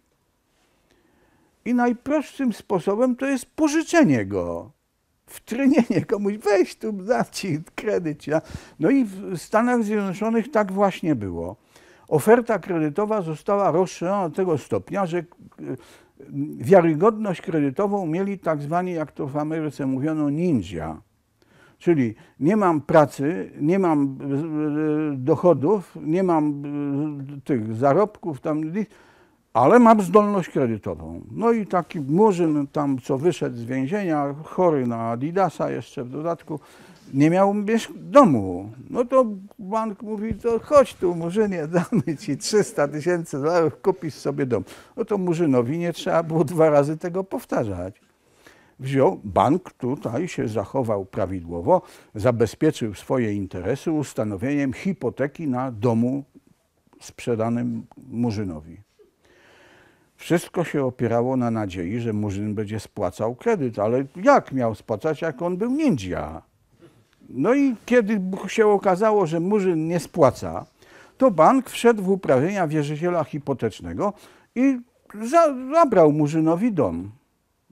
I najprostszym sposobem to jest pożyczenie go. Wtrynienie komuś, weź tu, dam ci kredyt. No i w Stanach Zjednoczonych tak właśnie było. Oferta kredytowa została rozszerzona do tego stopnia, że wiarygodność kredytową mieli tak zwani, jak to w Ameryce mówiono, ninja. Czyli nie mam pracy, nie mam dochodów, nie mam tych zarobków, tam, ale mam zdolność kredytową. No i taki murzyn tam, co wyszedł z więzienia, chory na Adidasa jeszcze w dodatku, nie miał domu. No to bank mówi, to chodź tu murzynie, damy ci trzysta tysięcy dolarów, kupisz sobie dom. No to murzynowi nie trzeba było dwa razy tego powtarzać. Wziął, bank tutaj się zachował prawidłowo, zabezpieczył swoje interesy ustanowieniem hipoteki na domu sprzedanym murzynowi. Wszystko się opierało na nadziei, że murzyn będzie spłacał kredyt, ale jak miał spłacać, jak on był ninja? No i kiedy się okazało, że murzyn nie spłaca, to bank wszedł w uprawnienia wierzyciela hipotecznego i za, zabrał murzynowi dom.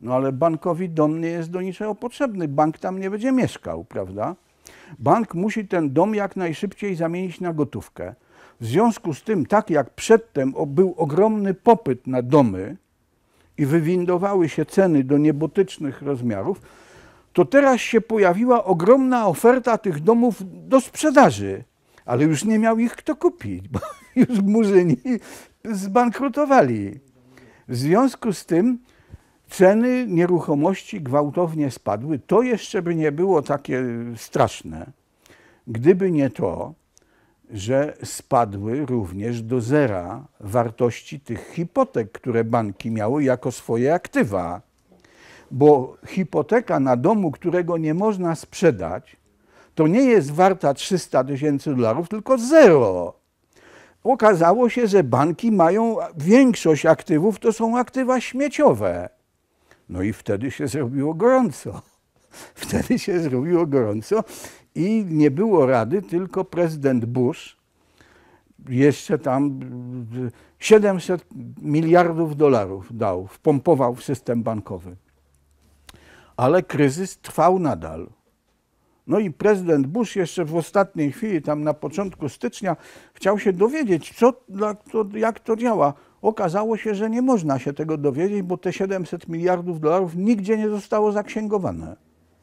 No ale bankowi dom nie jest do niczego potrzebny. Bank tam nie będzie mieszkał, prawda? Bank musi ten dom jak najszybciej zamienić na gotówkę. W związku z tym, tak jak przedtem był ogromny popyt na domy i wywindowały się ceny do niebotycznych rozmiarów, to teraz się pojawiła ogromna oferta tych domów do sprzedaży, ale już nie miał ich kto kupić, bo już murzyni zbankrutowali. W związku z tym ceny nieruchomości gwałtownie spadły. To jeszcze by nie było takie straszne, gdyby nie to, że spadły również do zera wartości tych hipotek, które banki miały jako swoje aktywa. Bo hipoteka na domu, którego nie można sprzedać, to nie jest warta trzysta tysięcy dolarów, tylko zero. Okazało się, że banki mają większość aktywów, to są aktywa śmieciowe. No i wtedy się zrobiło gorąco. Wtedy się zrobiło gorąco i nie było rady, tylko prezydent Bush jeszcze tam siedemset miliardów dolarów dał, wpompował w system bankowy. Ale kryzys trwał nadal. No i prezydent Bush jeszcze w ostatniej chwili, tam na początku stycznia, chciał się dowiedzieć, co, jak to działa. Okazało się, że nie można się tego dowiedzieć, bo te siedemset miliardów dolarów nigdzie nie zostało zaksięgowane.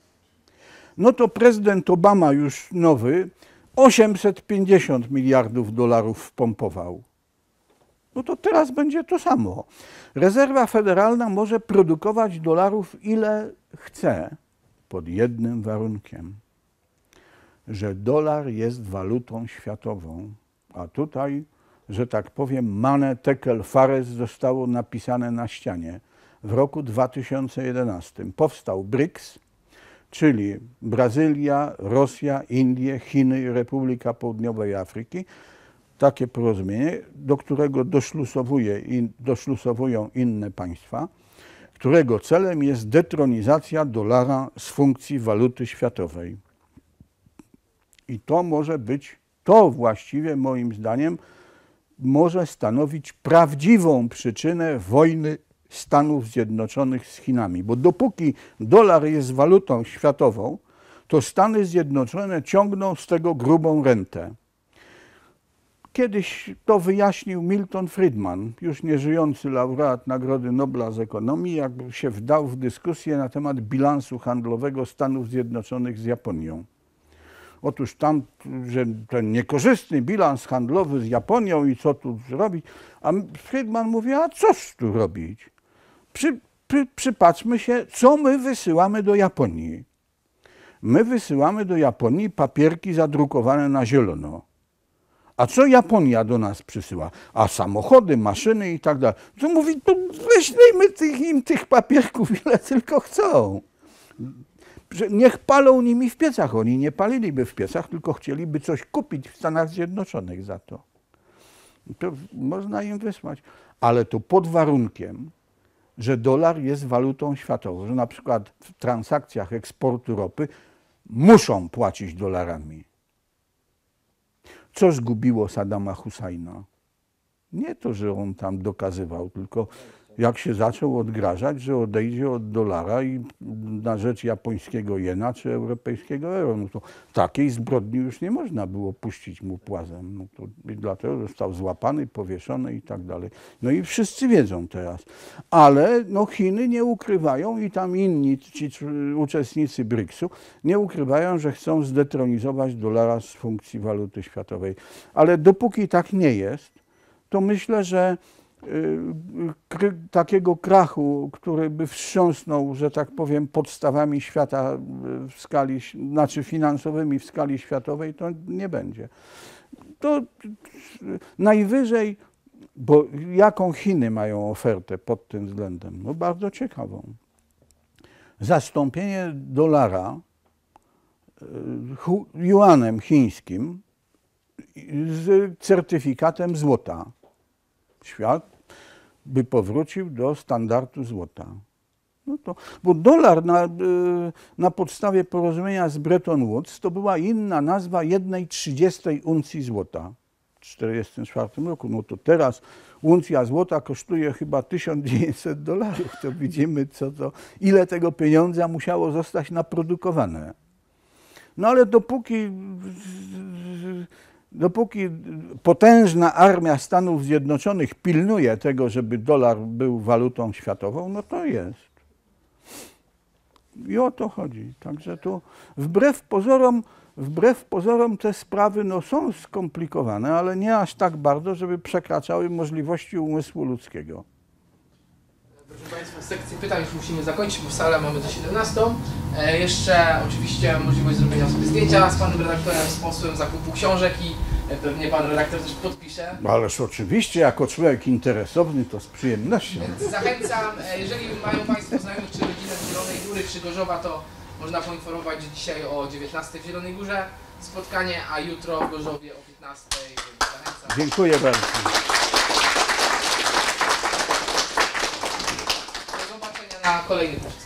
No to prezydent Obama już nowy osiemset pięćdziesiąt miliardów dolarów wpompował. No to teraz będzie to samo. Rezerwa Federalna może produkować dolarów ile chce, pod jednym warunkiem, że dolar jest walutą światową, a tutaj, że tak powiem, Mane Tekel Fares zostało napisane na ścianie. W roku dwa tysiące jedenastym powstał BRICS, czyli Brazylia, Rosja, Indie, Chiny i Republika Południowej Afryki. Takie porozumienie, do którego doszlusowuje in, doszlusowują inne państwa, którego celem jest detronizacja dolara z funkcji waluty światowej. I to może być, to właściwie moim zdaniem może stanowić prawdziwą przyczynę wojny Stanów Zjednoczonych z Chinami. Bo dopóki dolar jest walutą światową, to Stany Zjednoczone ciągną z tego grubą rentę. Kiedyś to wyjaśnił Milton Friedman, już nieżyjący laureat Nagrody Nobla z ekonomii, jakby się wdał w dyskusję na temat bilansu handlowego Stanów Zjednoczonych z Japonią. Otóż tam, że ten niekorzystny bilans handlowy z Japonią i co tu robić, a Friedman mówi, a cóż tu robić? Przy, przy, przypatrzmy się, co my wysyłamy do Japonii. My wysyłamy do Japonii papierki zadrukowane na zielono. A co Japonia do nas przysyła? A samochody, maszyny i tak dalej. To mówi, to weźmiemy tych, im tych papierków, ile tylko chcą. Niech palą nimi w piecach. Oni nie paliliby w piecach, tylko chcieliby coś kupić w Stanach Zjednoczonych za to. To można im wysłać. Ale to pod warunkiem, że dolar jest walutą światową. Że na przykład w transakcjach eksportu ropy muszą płacić dolarami. Co zgubiło Saddama Husajna? Nie to, że on tam dokazywał, tylko jak się zaczął odgrażać, że odejdzie od dolara i na rzecz japońskiego jena czy europejskiego euro. No to takiej zbrodni już nie można było puścić mu płazem. No to i dlatego został złapany, powieszony i tak dalej. No i wszyscy wiedzą teraz. Ale no Chiny nie ukrywają i tam inni ci uczestnicy briksu nie ukrywają, że chcą zdetronizować dolara z funkcji waluty światowej. Ale dopóki tak nie jest, to myślę, że Kry, takiego krachu, który by wstrząsnął, że tak powiem, podstawami świata w skali, znaczy finansowymi w skali światowej, to nie będzie. To najwyżej, bo jaką Chiny mają ofertę pod tym względem? No bardzo ciekawą. Zastąpienie dolara juanem chińskim z certyfikatem złota. Świat by powrócił do standardu złota. No to, bo dolar na, na podstawie porozumienia z Bretton Woods to była inna nazwa jednej trzydziestej uncji złota. czterdziestym czwartym roku. No to teraz uncja złota kosztuje chyba tysiąc dziewięćset dolarów. To widzimy, co to, ile tego pieniądza musiało zostać naprodukowane. No ale dopóki, dopóki potężna armia Stanów Zjednoczonych pilnuje tego, żeby dolar był walutą światową, no to jest. I o to chodzi. Także tu wbrew pozorom, wbrew pozorom te sprawy no, są skomplikowane, ale nie aż tak bardzo, żeby przekraczały możliwości umysłu ludzkiego. Proszę Państwa, sekcję pytań już musimy zakończyć, bo w salę mamy do siedemnastej. E, jeszcze oczywiście możliwość zrobienia sobie zdjęcia z panem redaktorem, z posłem zakupu książek i e, pewnie pan redaktor też podpisze. Ależ oczywiście, jako człowiek interesowny, to z przyjemnością. Więc zachęcam, e, jeżeli mają Państwo znajomych czy rodzinę z Zielonej Góry, czy Gorzowa, to można poinformować, że dzisiaj o dziewiętnastej w Zielonej Górze spotkanie, a jutro w Gorzowie o piętnastej. Zachęcam. Dziękuję bardzo. Do zobaczenia na kolejnych.